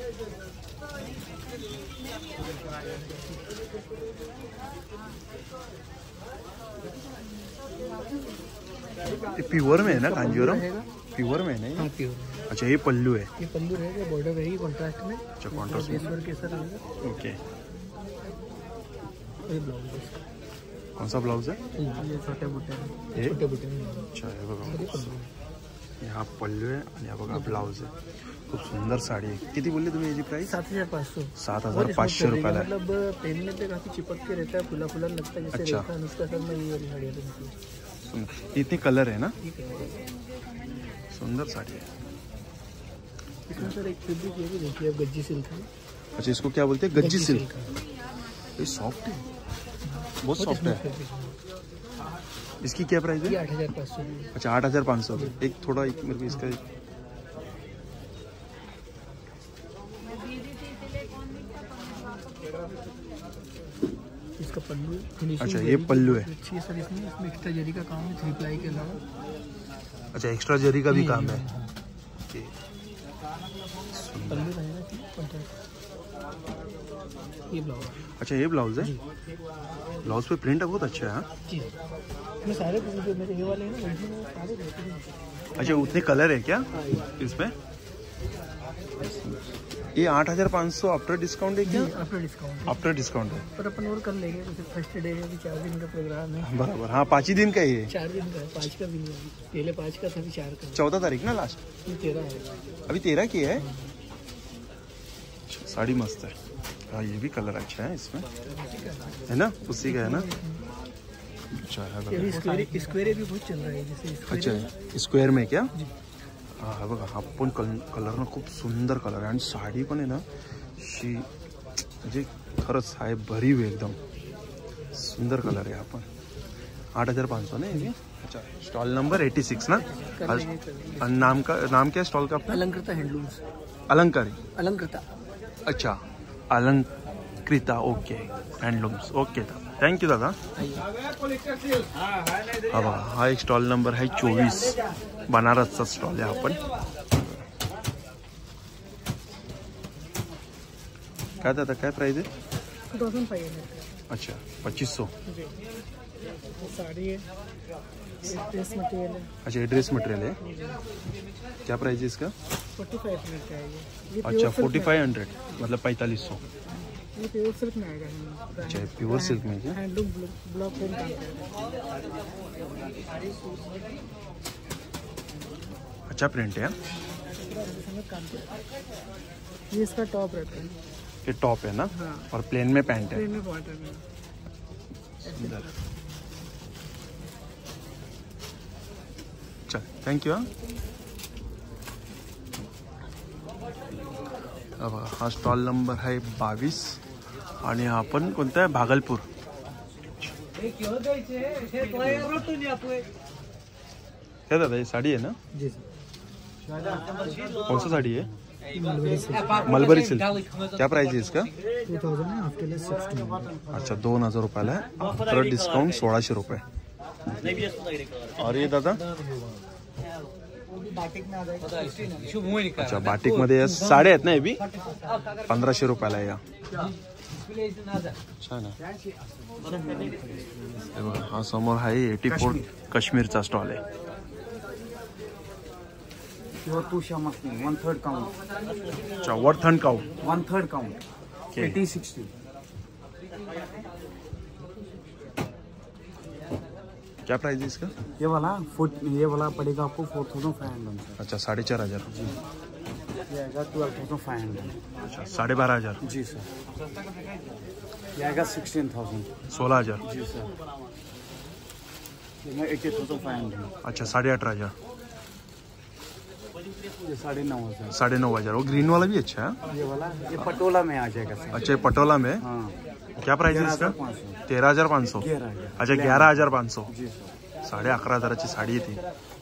ये प्योर में है ना कांजीवरम? प्योर में है ना ये? हाँ प्योर. अच्छा ये पल्लू है. ये पल्लू रहेगा, बॉर्डर रहेगी कॉन्ट्रास्ट में. अच्छा कॉन्ट्रास्ट बेस में. वर्क कैसा रहेगा. ओके. ये ब्लाउज है. कौन सा ब्लाउज है? ये छोटे बुटे हैं. ये? छोटे बुटे हैं. अच्छा हे बघा ये पल्लू है. हे हा पल्लू आहे आणि हा बघा ब्लाउज आहे. खूप सुंदर साडी आहे. किती बोलले तुम्ही याची प्राइस? सात हजार पाँच सौ. सात हजार पाचशे रुपयाला आहे. मतलब पहनने पे काफी चिपक के रहता है, फुला फुला लगता है जैसे अच्छा. रहता है. उसका सर में ये वाली साड़ी है. सुंदर. इतने कलर है ना, ठीक है. सुंदर साड़ी है. इसमें सर एक फैब्रिक ये भी देखिए आप, गज्जी सिल्क है. अच्छा इसको क्या बोलते हैं? गज्जी सिल्क. ये सॉफ्ट है, बहुत सॉफ्ट है. इसकी क्या प्राइस ये है? आठ हजार पाँच सौ. अच्छा आठ हजार पाँच सौ. एक थोड़ा एक मेरे को इसका एक. इसका पल्लू फिनिशिंग. अच्छा ये पल्लू है. अच्छी है सर. इसमें इसमें एक्स्ट्रा जरी का काम है, थ्री प्लाई के अलावा. अच्छा एक्स्ट्रा जरी का भी काम है. पल्लू रहेगा कॉन्ट्रास्ट. ये ब्लाउज. अच्छा ये ब्लाउज है. ब्लाउज पे प्रिंट बहुत अच्छा है. हाँ जी मैं सारे जो मेरे ये वाले हैं ना, उनमें सारे रहते हैं. अच्छा उतने कलर है क्या इसमें? ये आठ हजार पाँच सौ आफ्टर डिस्काउंट है क्या? After discount. आफ्टर डिस्काउंट है. पर अपन और कर लेंगे, जैसे फर्स्ट डे है, चार दिन का प्रोग्राम है. बराबर. हाँ पाँच ही दिन का ही है. चार दिन का है, पाँच का भी नहीं है. पहले पाँच का था, अभी चार का. चौदह तारीख ना लास्ट. ये तेरह है. अभी तेरह की है. साड़ी मस्त है. हाँ ये भी कलर अच्छा है इसमें, है ना, उसी का है ना. अच्छा है. स्क्वेयर स्क्वेयर भी बहुत चल रहा है. जैसे अच्छा स्क्वेअर में क्या? हा बघा हा पण कलर ना खूप सुंदर कलर आहे. आणि साडी पण आहे ना अशी म्हणजे खरंच आहे भरीव एकदम. सुंदर कलर है आपण आठ हजार पाँच सौ ना ये। अच्छा स्टॉल नंबर एटी सिक्स ना। और नाम का नाम क्या है स्टॉल का अपना? अलंकृता हैंडलूम्स। अलंकारी अलंकृता। अच्छा अलंकृता ओके हँडलूम्स ओके दादा थँक्यू दादा। हा बघा हा एक स्टॉल नंबर आहे चोवीस बनारसचा स्टॉल आहे आपण। काय दादा काय प्राइस आहे? Two thousand five hundred. अच्छा पच्चीस सौ। साड़ी है, ड्रेस मटेरियल है। अच्छा ये ड्रेस मटेरियल है, क्या प्राइस है इसका? फोर्टी फाइव हंड्रेड का है ये। अच्छा फोर्टी फाइव हंड्रेड मतलब पैंतालीस सौ। ये प्योर सिल्क में आएगा। अच्छा प्योर सिल्क में क्या? हैंडलूम ब्लॉक प्रिंट काम अच्छा प्रिंट है। ये इसका टॉप रहता है। ये टॉप है ना? हाँ। और प्लेन में पैंट है। प्लेन में बॉटम है। सुंदर चल थँक्यू। हा हा स्टॉल नंबर आहे बावीस आणि हा पण कोणता आहे? भागलपूर। क्या दादा ये साड़ी है ना? जी कौन सा साड़ी है? Mulberry silk. क्या प्राइस है इसका? टू थाउजेंड है आफ्टर लेस सिक्सटीन। अच्छा दोन हजार रुपयाला आहे आफ्टर डिस्काउंट सोळाशे रुपये। और ये दादा? अच्छा बाटिक मध्ये साड्या आहेत ना हे बी? पंधराशे रुपयाला या। छान आहे। हे बघा हा समोर आहे एटी फोर काश्मीरचा स्टॉल आहे। One third count. अच्छा वर third count one third count eighty sixty. क्या प्राइस है इसका? ये वाला फुट ये वाला पड़ेगा आपको फोर थाउजेंड फाइव हंड्रेड। अच्छा साढ़े चार हजार। ये आएगा ट्वेल्व थाउजेंड फाइव हंड्रेड। अच्छा साढ़े बारह हजार। जी सर। ये आएगा सिक्सटीन थाउजेंड। सोलह हजार। जी सर। ये एटी थाउजेंड फाइव हंड्रेड। अच्छा साढ़े अठारह हजार। ये साढ़े नौ हजार। साढ़े नौ हजार। वो ग्रीन वाला भी अच्छा है। ये वाला ये पटोला में आ जाएगा सर। अच्छा पटोला में हाँ। क्या प्राइस है इसका? तेरह हजार पाँच सौ। अच्छा ग्यारह हजार पाँच सौ। जी सर। साढ़े अकरा हजाराची साड़ी थी।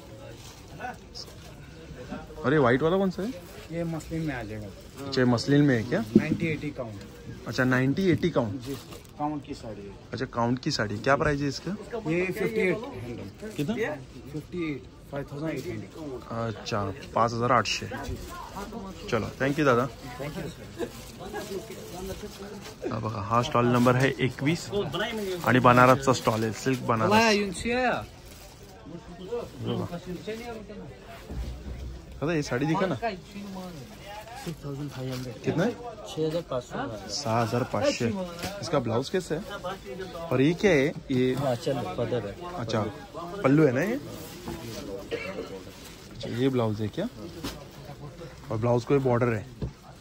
अरे व्हाइट वाला कौन सा है? ये मसलिन में आ जाएगा। अच्छा मसलिन में है क्या? Ninety eighty count. अच्छा नाइन्टी एटी काउंट। जी काउंट की साड़ी है। अच्छा काउंट की साड़ी। क्या प्राइस है इसका? ये फिफ्टी एट। कितना? Fifty eight five thousand eight hundred. अच्छा पाच हजार आठशे। चलो थँक्यू दादा। हा बघा हा स्टॉल नंबर है एकवीस आणि बनारसचा स्टॉल आहे सिल्क बनारस। दादा ये साड़ी दिखा ना। Six thousand five hundred. कितना? छः हजार पाँच सौ। सहा हजार पाचशे। इसका ब्लाउज कैसा है? और ये क्या है? ये चल पदर है। अच्छा पल्लू है ना ये? अच्छा ये ब्लाउज है क्या? और ब्लाउज को ये बॉर्डर है।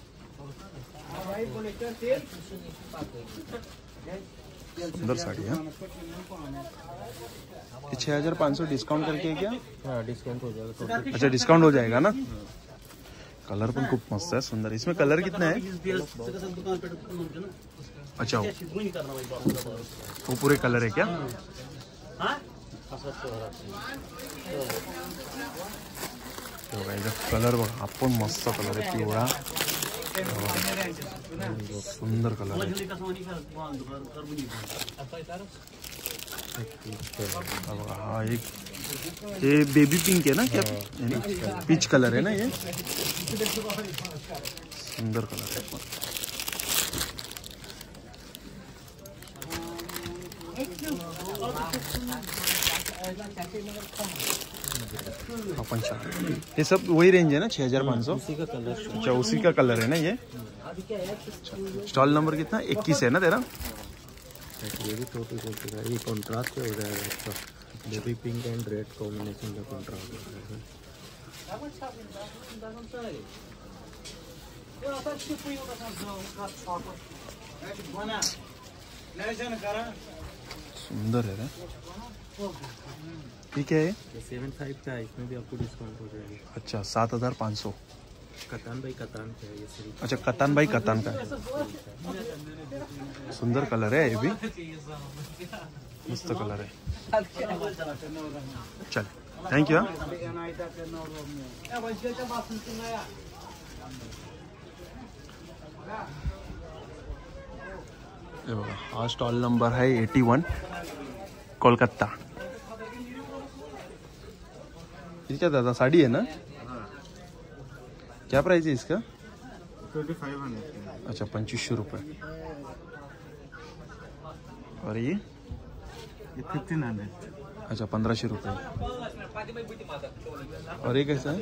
सुंदर साड़ी है। ये छः हजार पाँच सौ डिस्काउंट करके है क्या? हाँ डिस्काउंट हो जाएगा। अच्छा डिस्काउंट हो जाएगा ना। कलर पण खूप मस्त है सुंदर। इसमें कलर कितना है? अच्छा वो पूरे कलर है क्या? कलर बघा आपण मस्त कलर आहे पिवळा सुंदर कलर आहे। हाँ एक ये बेबी पिंक है ना क्या? पीच कलर है ना ये? सुंदर कलर है। अपन ये सब वही रेंज है ना छः हजार पाँच सौ? उसी का कलर। अच्छा उसी का कलर है ना ये? स्टॉल नंबर कितना? इक्कीस है ना तेरा? ये भी छोटी छोटी है। ये कॉन्ट्रास्ट हो जाएगा इसका। Baby pink and red combination का कॉन्ट्रास्ट हो जाएगा। सुंदर है ना। ठीक है सेवन फाइव का है। इसमें भी आपको डिस्काउंट हो जाएगा। अच्छा सात हजार पाँच सौ। कतान बाई कतान का है ये सिल्क। अच्छा कतान बाई कतान का है। सुंदर कलर है ये भी, मस्त कलर है। चल थैंक यू। हे बघा हा स्टॉल नंबर है एटी वन कोलकाता। ये क्या दादा साड़ी है ना? क्या प्राइस है इसका? Twenty five hundred. अच्छा पंचवीसशे रुपये। और ये ये फिफ्टीन हंड्रेड। अच्छा पंद्रहशे रुपये। और ये कैसा है?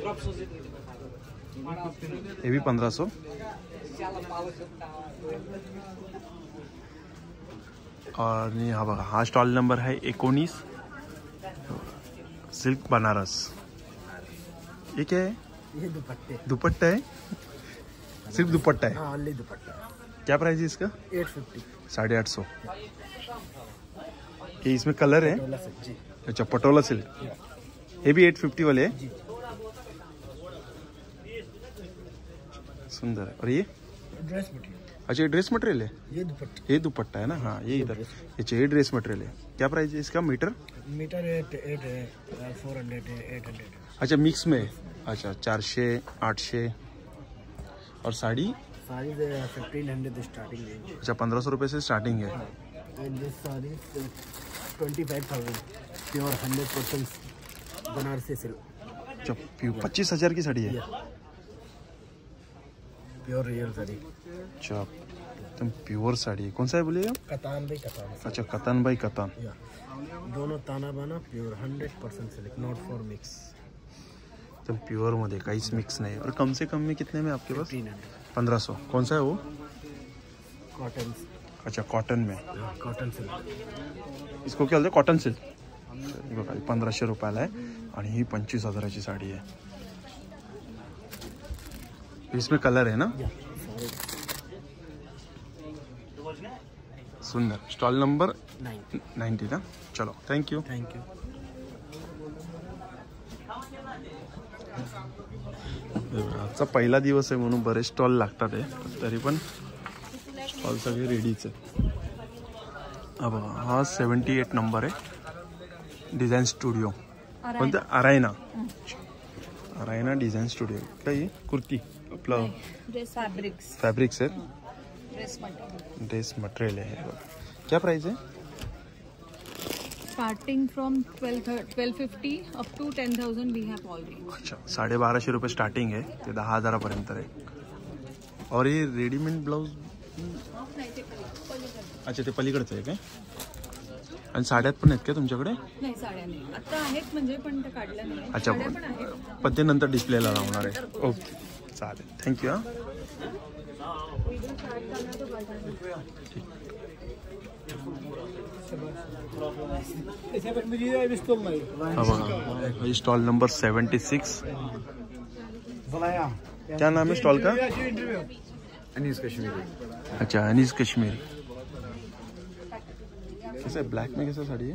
ये भी पंद्रह सौ। और हा बघा हा स्टॉल नंबर है एकोणीस सिल्क बनारस। ये क्या है? ये दुपट्टे। दुपट्टा है? सिर्फ दुपट्टा है? हाँ ओनली दुपट्टा। क्या प्राइस है इसका? Eight fifty. साढ़े आठ सौ। ये इसमें कलर है? जी। अच्छा पटोला सिल्क, ये भी एट फिफ्टी वाले है। सुंदर है। और ये ड्रेस मटेरियल। अच्छा ये ड्रेस मटेरियल है? ये दुपट्टा। ये दुपट्टा है ना? हाँ ये इधर ये ये ड्रेस मटेरियल है। क्या प्राइस है इसका मीटर? मीटर एट एट है, फोर हंड्रेड है, एट हंड्रेड। अच्छा मिक्स में। अच्छा चारशे आठशे। और sari? Sari fifteen hundred starting range. अच्छा पंद्रह सौ रुपये से स्टार्टिंग है। And this sari twenty five thousand pure hundred percent Banarasi silk. अच्छा पच्चीस हजार की साड़ी है? Pure real sari. अच्छा एकदम प्योर साड़ी है। कौन सा है बोलिएगा? कतान बाई कतान। अच्छा कतान बाई कतान। या दोनों ताना बाना pure hundred percent silk, not for mix. एकदम प्योर मध्ये काहीच मिक्स नहीं। और कम से कम में कितने में आपके पास? Fifteen hundred. पंद्रह सौ। कौन सा है वो? कॉटन। अच्छा कॉटन में। Cotton silk. इसको क्या बोलते हैं? Cotton silk. बघा पंधराशे रुपयाला आहे आणि ही पंचवीस हजाराची साडी आहे। इसमें कलर है ना? सुंदर। स्टॉल नंबर नाइन्टी ना? चलो थैंक यू। Thank you. आजचा पहिला दिवस आहे म्हणून बरेच स्टॉल लागतात आहे, तरी पण स्टॉल सगळे रेडीच आहे। हा बघा हा सेवन्टी एट नंबर आहे डिझाईन स्टुडिओ। कोणतं? अरायना। Arayana design studio. काय कुर्ती आपलं ड्रेस फैब्रिक्स फैब्रिक्स आहेत? Dress material. ड्रेस मटेरियल है। क्या प्राइस है? Starting from twelve twelve fifty up to ten thousand we have all range. अच्छा साढ़े बाराशे रुपये स्टार्टिंग आहे ते दहा हजारापर्यंत आहे। और ये रेडीमेड ब्लाउज? अच्छा ते पलीकडचं आहे काय? आणि साड्यात पण आहेत का तुमच्याकडे? नाही साड्या नाही आता आहेत म्हणजे पण ते काढल्या नाही। अच्छा साड्या पण आहेत पण ते नंतर डिस्प्लेला लावणार आहे। ओके चालेल थँक्यू। हां बघा स्टॉल नंबर सेवेंटी सिक्स। क्या नाम है स्टॉल का? अनीस कश्मीरी। अच्छा अनीस कश्मीरी। कैसा है? ब्लैक में कैसा साड़ी है?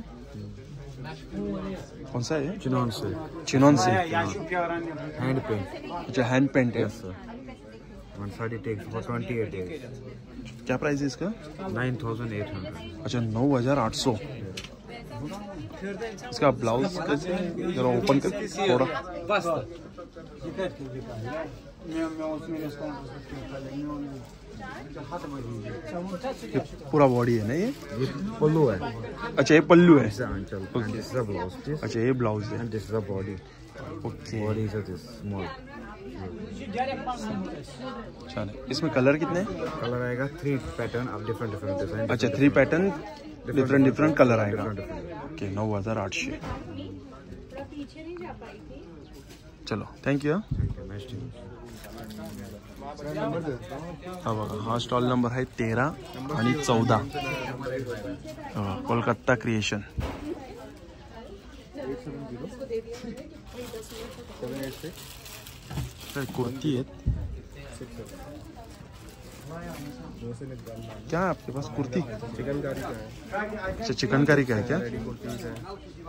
कौन सा है? चिनॉन से। चिनॉन से। Hand paint. अच्छा हैंड पेंट है। One sari takes four twenty eight days. क्या प्राइस है इसका? Nine thousand eight hundred. अच्छा नौ हजार आठ सौ। इसका ब्लाउज कैसे है? जरा ओपन कर थोड़ा। ये पूरा बॉडी है ना ये? पल्लू है। अच्छा ये पल्लू है। This is a blouse. अच्छा ये ब्लाउज है। And this is a body. Okay body is this small. चल इसमें कलर कितने हैं? कलर आएगा three pattern of different different design. अच्छा three pattern different different colour आएगा। डिफरेंट। ओके नौ हजार आठशे। चलो थँक यू। नेक्स्ट हा बघा हा स्टॉल नंबर आहे तेरा आणि चौदा कोलकाता क्रिएशन। कुर्ती आहेत क्या है आपके पास कुर्ती? चिकनकारी का है, अच्छा चिकनकारी का है क्या? रेडी कुर्तीज है।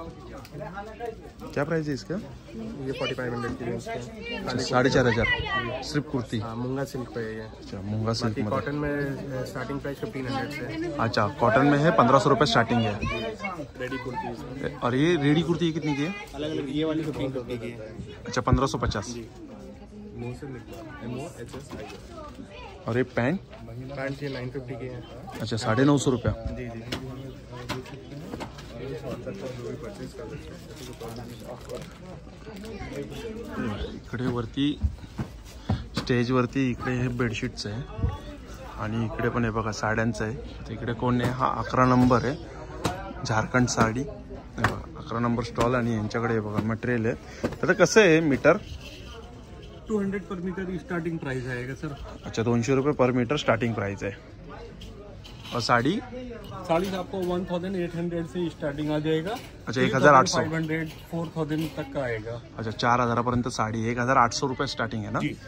क्या प्राइस है इसका? ये फोर्टी फाइव हंड्रेड की रेंज का। अच्छा साढ़े चार हजार सिर्फ कुर्ती। हाँ मूंगा सिल्क पे है ये। अच्छा मूंगा सिल्क बाकी में। कॉटन में स्टार्टिंग प्राइस फिफ्टीन हंड्रेड से। अच्छा कॉटन में है पंद्रह सौ रुपये स्टार्टिंग है। रेडी कुर्तीज और ये रेडी कुर्ती कितनी की है? अलग अलग, ये वाली फिफ्टीन फिफ्टी की है। अच्छा पंद्रह सौ पचास। मुंह से निकला M O H S I. और ये पैंट? पैंट ये नाइन फिफ्टी की है। अच्छा साढ़े नऊ सौ रुपया। जी जी इकडे वरती स्टेजवरती इकडे हे बेडशीट्स आहे आणि इकडे पण हे बघा साड्यांचं आहे. तर इकडे कोण आहे? हा अकरा नंबर आहे झारखंड साडी. हे बघा अकरा नंबर स्टॉल आणि यांच्याकडे हे बघा मटेरियल आहे. तर कसं आहे metre? Two hundred per metre starting price आएगा सर. अच्छा दोनशे रुपये पर मीटर स्टार्टिंग प्राइस है. और साड़ी? साड़ी आपको वन थाउजेंड एट हंड्रेड से स्टार्टिंग आ जाएगा. अच्छा एक हजार आठ सौ. फाइव हंड्रेड फोर थाउजेंड तक का आएगा. अच्छा चार हजारापर्यंत साडी. एक हजार आठ सौ रुपये स्टार्टिंग है ना? जी.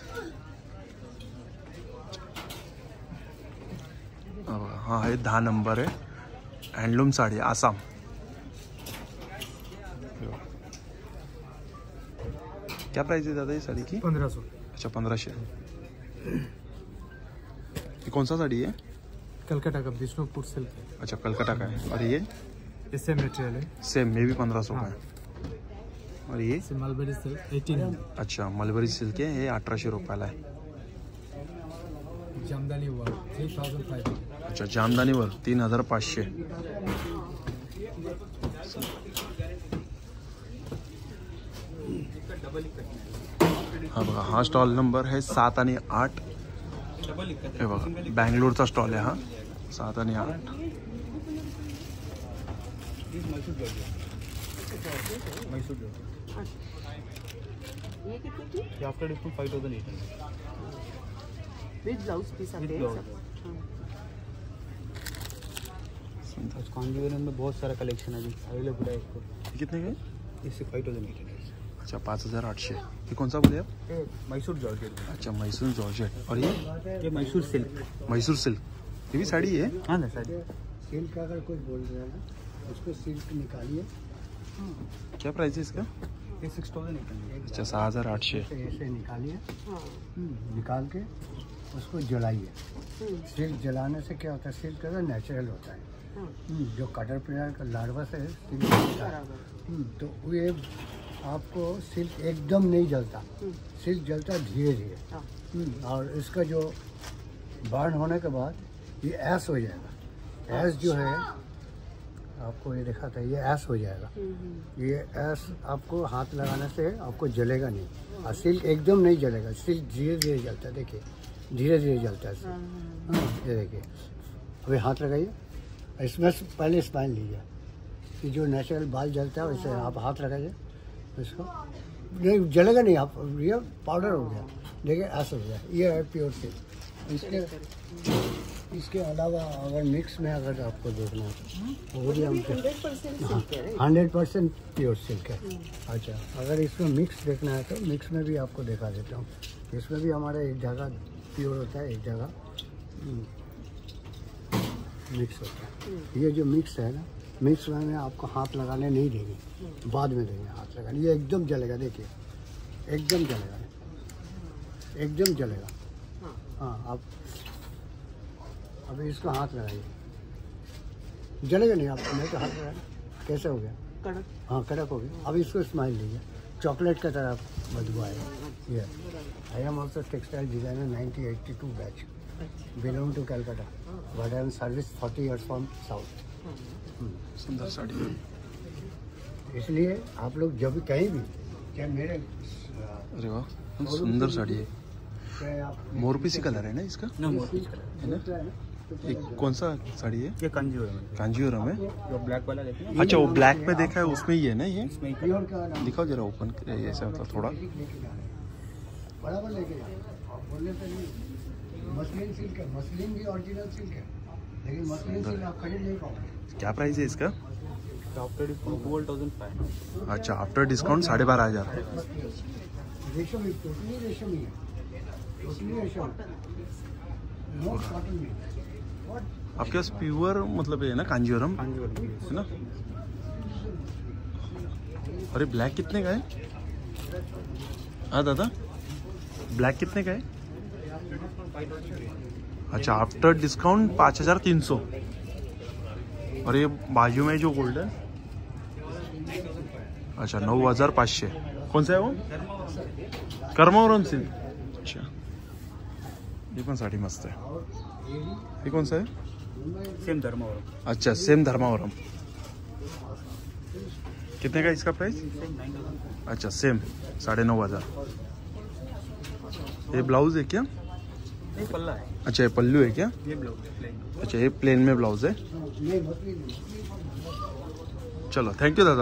हाँ है दहा नंबर है हँडलूम साड़ी आसाम. क्या प्राइस है दादा ये साड़ी की? पंद्रह सौ. अच्छा पंद्रहशे. ये कौन सा साड़ी है? कलकत्ता का विष्णुपुर सिल्क है. अच्छा कलकत्ता का है. और ये? इससे मटेरियल है सेम ये भी पंद्रह सौ का है. और ये? Mulberry silk eighteen hundred. अच्छा मलबरी सिल्क है. हे अठराशे रुपयाला आहे. Jamdani work three thousand five hundred. अच्छा जामदानीवर तीन हजार पाचशे. हा बघा हा स्टॉल नंबर है सात आणि आठ. हे बघा बँगलोरचा स्टॉल आहे हा सात आणि आठ. After discount five thousand eight hundred. With blouse piece आते हैं सब. कांजीवरम में बहुत सारा कलेक्शन है अभी अवेलेबल है. इसको कितने का? इससे फाइव थाउजेंड एट हंड्रेड. अच्छा पाच हजार आठशे. ये कौन सा बोले आप? मैसूर जॉर्जेट. अच्छा मैसूर जॉर्जेट. और ये? ये मैसूर सिल्क. मैसूर सिल्क. ये भी साड़ी है? हाँ ना साड़ी. सिल्क का अगर कोई बोल रहा है ना उसको सिल्क निकालिए. क्या प्राइस है इसका? ये सिक्स थाउजेंड एट हंड्रेड. अच्छा सहा हजार आठशे. ऐसे निकालिए. निकाल के उसको जलाइए. सिल्क जलाने से क्या होता है? सिल्क का नेचुरल होता है. जो कैटरपिलर का लार्वा से सिल्क होता है तो ये आपको सिल्क एकदम नहीं जलता. सिल्क जलता है धीरे धीरे. और इसका जो बर्न होने के बाद ये ऐश हो जाएगा. ऐश जो है आपको ये दिखा था, ये ऐश हो जाएगा. ये ऐश आपको हाथ लगाने से आपको जलेगा नहीं. और सिल्क एकदम नहीं जलेगा. सिल्क धीरे धीरे जलता है. देखिए धीरे धीरे जलता है. ये देखिए अभी हाथ लगाइए. इसमें पहले स्पाइन लीजिए कि जो नेचुरल बाल जलता है वैसे आप हाथ लगाइए. इसको नहीं जलेगा नहीं. आप ये पाउडर हो गया. देखिए ऐसा हो गया. ये है प्योर सिल्क. इसके इसके अलावा अगर मिक्स में अगर आपको देखना है तो वो भी हम हंड्रेड परसेंट प्योर सिल्क है. अच्छा अगर इसमें मिक्स देखना है तो मिक्स में भी आपको दिखा देता हूँ. इसमें भी हमारा एक जगह प्योर होता है, एक जगह मिक्स होता है. ये जो मिक्स है ना, मिक्स में आपको हाथ लगाने नहीं देंगे, बाद में देंगे हाथ लगाने. ये एकदम जलेगा. देखिए एकदम जलेगा. एकदम जलेगा. हाँ आप अभी इसको हाथ लगाइए. जलेगा नहीं. आप नहीं तो हाथ लगाना. कैसे हो गया? कड़क. हाँ कड़क हो गया. अब इसको स्माइल लीजिए. चॉकलेट का तरह बदबू आएगा. ये I am also textile designer nineteen eighty two batch. Belong to Calcutta. But I am service forty years from south. सुंदर साड़ी. इसलिए आप लोग जब कहीं भी क्या मेरे अरे वाह सुंदर साड़ी है. मोरपीसी कलर है ना इसका? ना मोरपीस कलर है ना. एक कौन सा साड़ी है? ये कांजीवरम है. कांजीवरम है. जो ब्लैक वाला देखते हैं. अच्छा वो ब्लैक में देखा है उसमें ही है ना ये? इसमें दिखाओ जरा ओपन ऐसा होता थोड़ा. बराबर लेके जाओ. आप बोलने पे नहीं. मसलिन सिल्क है. मसलिन भी ओरिजिनल सिल्क है लेकिन मसलिन सिल्क आप खरीद नहीं पाओगे. क्या प्राइस है इसका? After discount twelve thousand five hundred. अच्छा आफ्टर डिस्काउंट साढ़े बारह हजार. रेशम ही टोटली रेशम ही है. टोटली रेशम. आपके पास प्योर मतलब है ना कांजीवरम है ना। अरे ब्लैक कितने का है? हाँ दादा, ब्लैक कितने का है? अच्छा, आफ्टर डिस्काउंट पाँच हजार तीन सौ। और ये बाजू में जो गोल्ड है, अच्छा नऊ हजार पाचशे। कौन सा है वो? कर्मावरम सिल्क। अच्छा, ये पण साडी मस्त है। ये कौन सा है? सेम धर्मावरम। अच्छा, सेम धर्मावरम। कितने का इसका प्राइस? अच्छा, सेम साढ़े नौ हजार। ये ब्लाउज है क्या? नहीं, पल्ला है। अच्छा, ये पल्लू है क्या? ये ब्लाउज प्लेन। अच्छा, ये प्लेन में ब्लाउज है। चलो, थँक्यू दादा।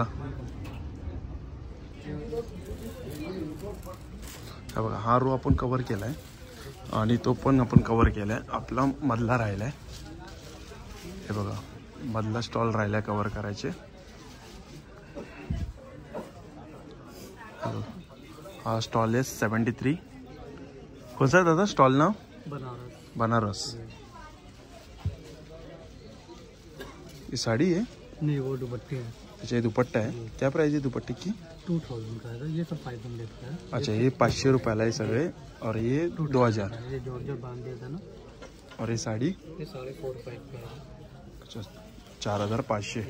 हा बघा, हा रो आपण कव्हर केलाय आणि तो पण आपण कव्हर केलाय। आपला मधला राहिलाय, हे बघा मधला स्टॉल राहिलाय कव्हर करायचे। हा स्टॉल आहे सेवन्टी थ्री। कौन सा है दादा स्टॉल नाम? बनारस। बनारस। ये साड़ी है? नहीं, वो दुपट्टे है। अच्छा, ये दुपट्टा है। क्या प्राइस है दुपट्टे की? टू थाउजेंड का है, ये सब फाइव हंड्रेड का है। अच्छा, ये पाचशे रुपयाला आहे सगळे और ये दो हजार। ये जॉर्जर बांध दिया था ना। और ये साड़ी? ये साढ़े फोर फाइव का है। अच्छा, चार हजार पाचशे।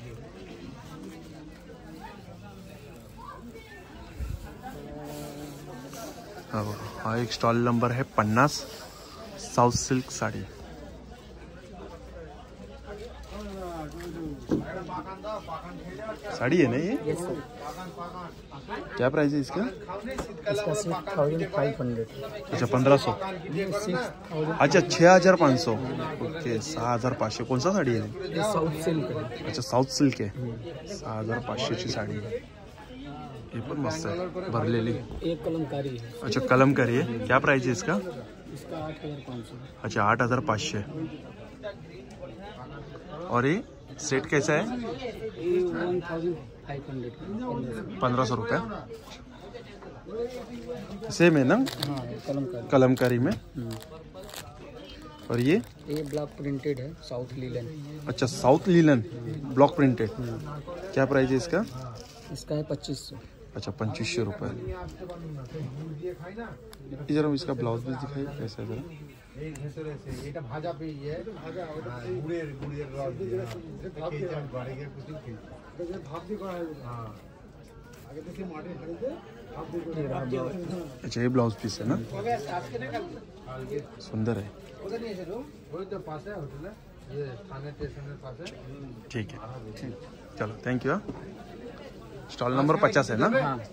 हा बघा, हा एक स्टॉल नंबर है पन्नास, साउथ सिल्क साड़ी। साड़ी है ना ये? Yes sir. क्या प्राइस है इसका? इसका सिक्स थाउजेंड फाइव हंड्रेड। अच्छा, पंद्रह सौ। Six thousand. अच्छा, छः हजार पाँच सौ। ओके, सहा हजार पाचशे। कौन सा साड़ी है? ये साउथ सिल्क है। अच्छा, साउथ सिल्क है। सहा हजार पाचशेची साड़ी है। ये पण मस्त है, भरलेली। एक कलमकारी है। अच्छा, कलमकारी है। क्या प्राइस है इसका? इसका आठ हजार पाँच सौ। अच्छा, आठ हजार पाचशे। और ये सेट कैसा है? ये वन थाउजेंड फाइव हंड्रेड। पंद्रह सौ रुपया। सेम है ना? हाँ, कलमकारी। कलमकारी में। और ये? ये ब्लॉक प्रिंटेड है, साउथ लीलन। अच्छा, साउथ लीलन ब्लॉक प्रिंटेड। क्या प्राइस है इसका? इसका है पच्चीस सौ। अच्छा, पच्चीस सौ रुपये। जरा इसका ब्लाउज भी दिखाइए कैसा है जरा। अच्छा, ये ब्लाउज पीस है ना, सुंदर है। ठीक है, चलो थैंक यू। स्टॉल नंबर पचास आहे ना?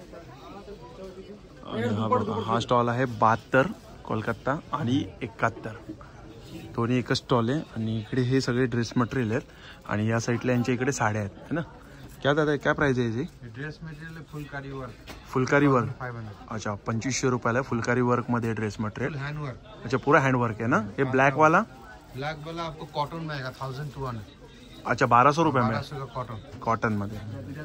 आणि हा बघा, हा स्टॉल आहे बहात्तर कोलकाता आणि एकाहत्तर, दोन्ही एकच स्टॉल आहे। आणि इकडे हे सगळे ड्रेस मटेरियल आहेत आणि या साईडला यांच्या इकडे साड्या आहेत है ना। क्या दादा, क्या प्राइस है जी? Dress material phulkari work. Phulkari work. Five hundred. अच्छा, पंचवीसशे रुपयाला आहे फुलकारी वर्क मध्ये ड्रेस मटेरियल। Hand work. अच्छा, पूरा हैंड वर्क है ना। ये ब्लैक वाला? ब्लैक वाला आपको कॉटन में आएगा थाउजेंड टू हंड्रेड। अच्छा, बारह सौ रुपये में का कॉटन। कॉटन मध्ये।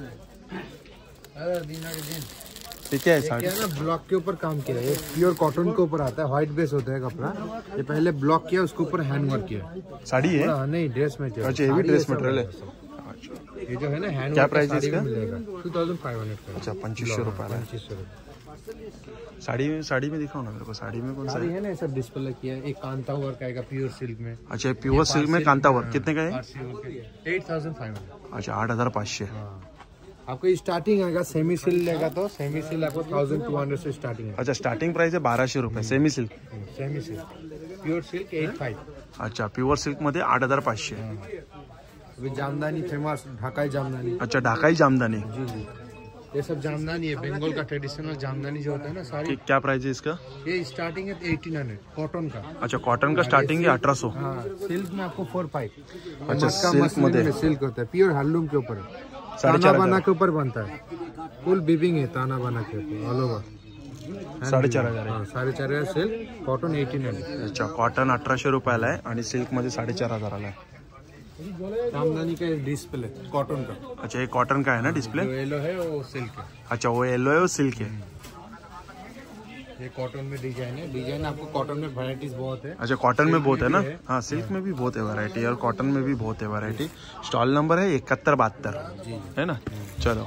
अरे दिन अरे दिन ये क्या है साड़ी? क्या है ना, ब्लॉक के ऊपर काम किया है। ये प्योर कॉटन के ऊपर आता है, व्हाइट बेस होता है कपड़ा। ये पहले ब्लॉक किया, उसके ऊपर हैंड वर्क किया। साड़ी है? हाँ, नहीं ड्रेस मटेरियल। अच्छा, ये भी ड्रेस मटेरियल है। अच्छा, ये जो है ना हैंड क्या वर्क प्राइस है इसका? मिलेगा टू थाउजेंड फाइव हंड्रेड का। अच्छा, पच्चीस सौ रुपये। पच्चीस सौ रुपये। साड़ी में, साड़ी में दिखाओ ना मेरे को, साड़ी में कौन सा साड़ी है? है ना, सब डिस्प्ले किया है। एक कांता वर्क आएगा प्योर सिल्क में। अच्छा, प्योर सिल्क में कांता वर्क कितने का है? Eight thousand five hundred. अच्छा, आठ हजार पाचशे। आपको स्टार्टिंग आएगा, सेमी सिल्क लेगा तो सेमी सिल्क आपको थाउजेंड टू हंड्रेड से स्टार्टिंग है। अच्छा, स्टार्टिंग प्राइस है बाराशे रुपये semi silk. Semi silk pure silk eight five. अच्छा, प्युअर सिल्क मध्ये आठ हजार पाचशे। अभी जामदानी फेमस, ढाकाई जामदानी। अच्छा, ढाकाई जामदानी। जी जी, ये सब जामदानी है, बंगाल का ट्रेडिशनल जामदानी जो होता है ना सारी। क्या प्राइस है इसका? ये स्टार्टिंग है एटीन हंड्रेड कॉटन का। अच्छा, कॉटन का स्टार्टिंग है अठारह सौ। हाँ, सिल्क में आपको फोर फाइव। अच्छा, सिल्क मध्ये सिल्क होता है, प्योर हैंडलूम के ऊपर है। साढ़े ताना चार बना हजार। के ऊपर बनता है, फुल बीबिंग है ताना बना के ऊपर ऑल ओवर। साढ़े चार हजार हाँ, साढ़े चार हजार सिल्क, कॉटन एटीन हंड्रेड। अच्छा, कॉटन अठराशे रुपयाला आहे आणि सिल्क मध्ये साडेचार हजाराला आहे। जामदानी का डिस्प्ले कॉटन का। अच्छा, ये कॉटन का है ना डिस्प्ले? जो येलो है वो सिल्क है। अच्छा, वो येलो है वो सिल्क है। ये कॉटन में डिजाइन है। डिजाइन आपको कॉटन में वैरायटीज बहुत है। अच्छा कॉटन में बहुत है ना? है। हाँ सिल्क में भी बहुत है वैरायटी और कॉटन में भी बहुत है वैरायटी। स्टॉल नंबर है इकहत्तर बहत्तर है ना? चलो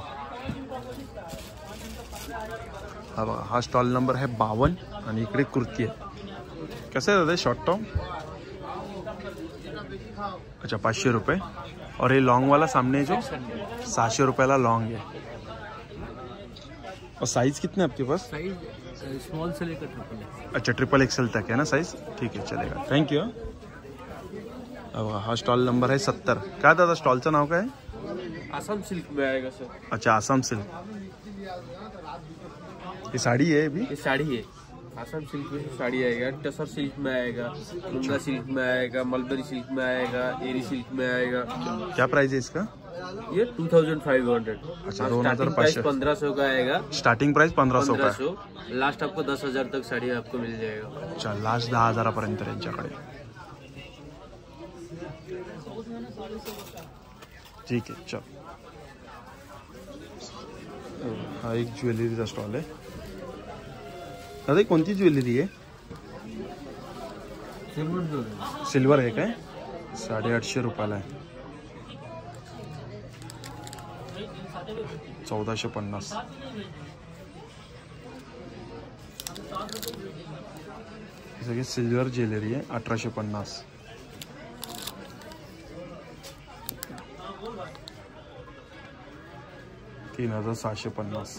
हा बघा हा स्टॉल नंबर आहे बावन आणि इकडे कुर्ती आहे। कसं आहे दादा शॉर्ट टॉप? अच्छा पाचशे रुपये और ये लॉन्ग वाला सामने जो सातशे रुपयाला लॉन्ग है। और साइज कितने आपके पास? साइज स्मॉल से लेकर ट्रिपल एक्सेल। अच्छा ट्रिपल एक्सेल तक है ना साइज? ठीक है चलेगा, थैंक यू। अब हा स्टॉल नंबर है सत्तर। काय दादा स्टॉलचं नाव काय? आसाम सिल्क में आएगा सर। अच्छा आसाम सिल्क। ये साड़ी है अभी? ये साड़ी है, आसाम सिल्क में साड़ी आएगा, टसर सिल्क में आएगा, मुंगा सिल्क में आएगा, मलबरी सिल्क में आएगा, एरी सिल्क में आएगा। क्या प्राइस है इसका? ये टू थाउजेंड फाइव हंड्रेड। अच्छा दोन हजार पाचशे। पंद्रह सौ का आएगा स्टार्टिंग प्राइस पंधरा सौ का पंद्रह सौ। लास्ट आपको दस हजार तक साड़ी आपको मिल जाएगा। अच्छा लास्ट दहा हजारापर्यंत यांच्याकडे। ठीक है चल। हा एक ज्वेलरीचा स्टॉल आहे। दादा ही कोणती ज्वेलरी आहे? सिल्वर आहे काय? साडेआठशे रुपयाला आहे। चौदाशे पन्नास। सगळी सिल्वर ज्वेलरी आहे अठराशे पन्नास। तीन हजार सहाशे पन्नास।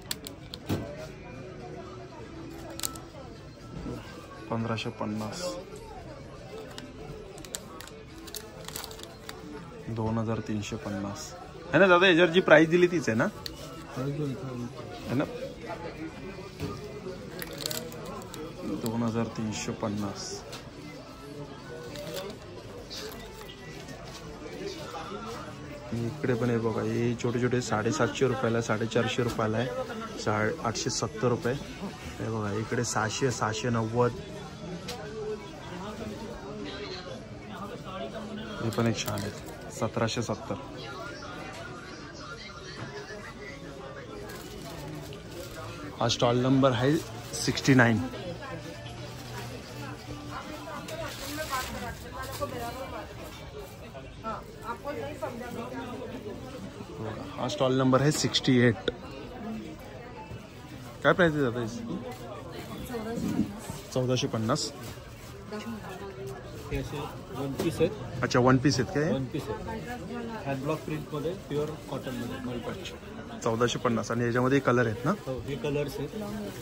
पंधराशे पन्नास। दोन हजार तीनशे पन्नास है ना दादा? याच्यावर जी प्राइस दिली तीच आहे ना? है ना? दोन हजार तीनशे पन्नास। इकडे पण आहे बघा, हे छोटे छोटे साडेसातशे रुपयाला, साडेचारशे रुपयाला आहे, साडे आठशे सत्तर रुपये। हे बघा इकडे सहाशे सहाशे नव्वद। हे पण एक छान आहे सतराशे सत्तर। हा स्टॉल नंबर है सिक्सटी नाइन। हा स्टॉल नंबर है सिक्सटी एट। काय प्राइस आहे दादा इसकी? चौदाशे पन्नास। वन पीस आहेत। अच्छा वन पीस आहेत काय? वन पीस आहेत हँड ब्लॉक प्रिंट मध्ये, प्युअर कॉटन मध्ये मलपट। चौदाशे पन्नास आणि याच्यामध्ये कलर आहेत ना? हो हे कलर्स आहेत।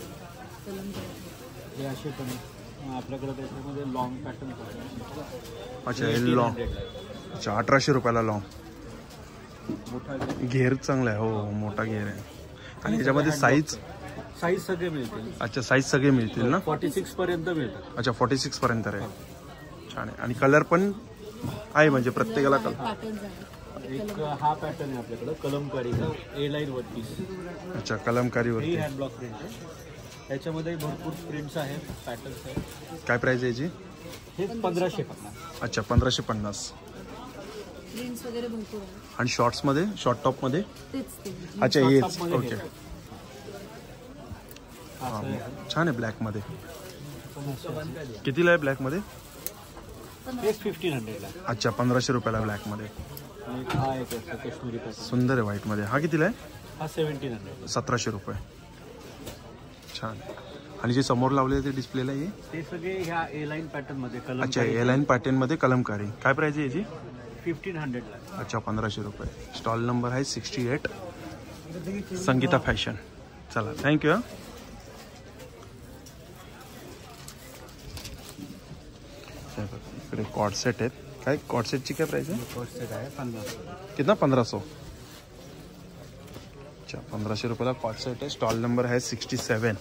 हे असे पण आपल्याकडे त्याच्यामध्ये लॉंग पॅटर्न। अच्छा हे लॉंग। अच्छा अठराशे रुपयाला लॉंग। मोठा घेर चांगला आहे हो, मोठा घेर आहे। आणि याच्यामध्ये साईज साईज सगळे मिळतील। अच्छा साईज सगळे मिळतील ना? फोर्टी सिक्स पर्यंत मिळतात। अच्छा फोर्टी सिक्स पर्यंत आहे। छान आहे आणि कलर पण आहे म्हणजे प्रत्येकाला कलर। एक हा पॅटर्न आहे आपल्याकडे कलमकारीचा, ए लाईन वन पीस। अच्छा कलमकारीवरती ही हँड ब्लॉक प्रिंट आहे, त्याच्यामध्ये भरपूर प्रिंट्स आहेत, पॅटर्न्स आहेत। काय प्राइस आहे याची? हे पंधराशे पन्नास। अच्छा पंधराशे पन्नास। प्रिंट्स वगैरे भरपूर आहे आणि शॉर्ट्स मध्ये, शॉर्ट टॉप मध्ये? तेच ते अच्छा Short हेच top मध्ये ओके। हे. हां छान आहे ब्लॅक मध्ये। कितीला आहे ब्लॅक मध्ये? हे फिफ्टीन हंड्रेडला। अच्छा पंधराशे रुपयाला ब्लॅक मध्ये। आणि हा एक असतो काश्मीरी पॅटर्न, सुंदर आहे व्हाईट मध्ये। हा कितीला आहे? हा सेव्हन्टीन हंड्रेड। सतराशे रुपये। छान। आणि जे समोर लावले ते डिस्प्लेला हे ते सगळे ह्या ए लाईन पॅटर्न मध्ये कलम। अच्छा ए लाईन पॅटर्न मध्ये कलमकारी। काय प्राइस आहे याची? फिफ्टीन हंड्रेडला। अच्छा पंधराशे रुपये। स्टॉल नंबर आहे सिक्स्टी एट संगीता फॅशन। चला थँक्यू। इकडे कॉर्ड सेट आहेत। काय कॉर्ड सेटची काय प्राइस आहे? कॉस्ट सेट आहे पन्नास। कितना? पंद्रह सौ। अच्छा पंद्रहशे रुपयाला कॉर्ड सेट है। स्टॉल नंबर है सिक्सटी सेवन।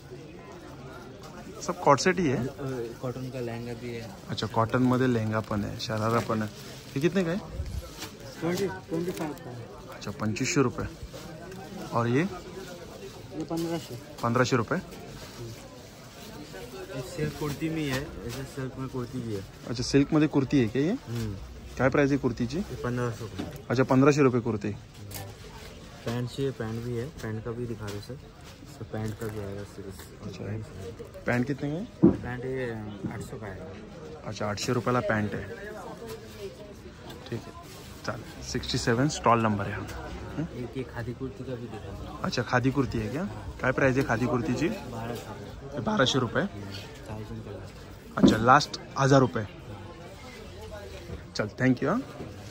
सब कॉर्ड सेट ही है। कॉटन का लहंगा भी है। अच्छा कॉटन मध्ये लहंगा पण है, शरारा पण है। ये कितने का है? ट्वेंटी ट्वेंटी फाइव का है। अच्छा पंचवीसशे रुपये। और ये ये पंद्रहशे। पंद्रहशे रुपये। सिल्क कुर्ती में है, ऐसे सिल्क में कुर्ती भी है। अच्छा सिल्क मध्ये कुर्ती आहे का ये? काय प्राइस आहे कुर्तीची? पंद्रह सौ। अच्छा पंधराशे रुपये कुर्ती। पैंट चाहिए, पैंट भी है, पैंट का भी दिखा दो सर। सर पैंट का भी आएगा सीरीज। अच्छा, पैंट कितने का है? पैंट ये आठ सौ का आएगा। अच्छा, आठशे रुपयाला पॅन्ट आहे. ठीक आहे, चालेल. सिक्स्टी सेवन स्टॉल नंबर आहे हा. एक ये खादी कुर्ती का भी दिखा दो. अच्छा, खादी कुर्ती आहे क्या? काय प्राइस आहे खादी कुर्तीची? बारह सौ बाराशे रुपये. थाउजेंड का लास्ट. अच्छा, लास्ट हजार रुपये. चल, थँक्यू. हां,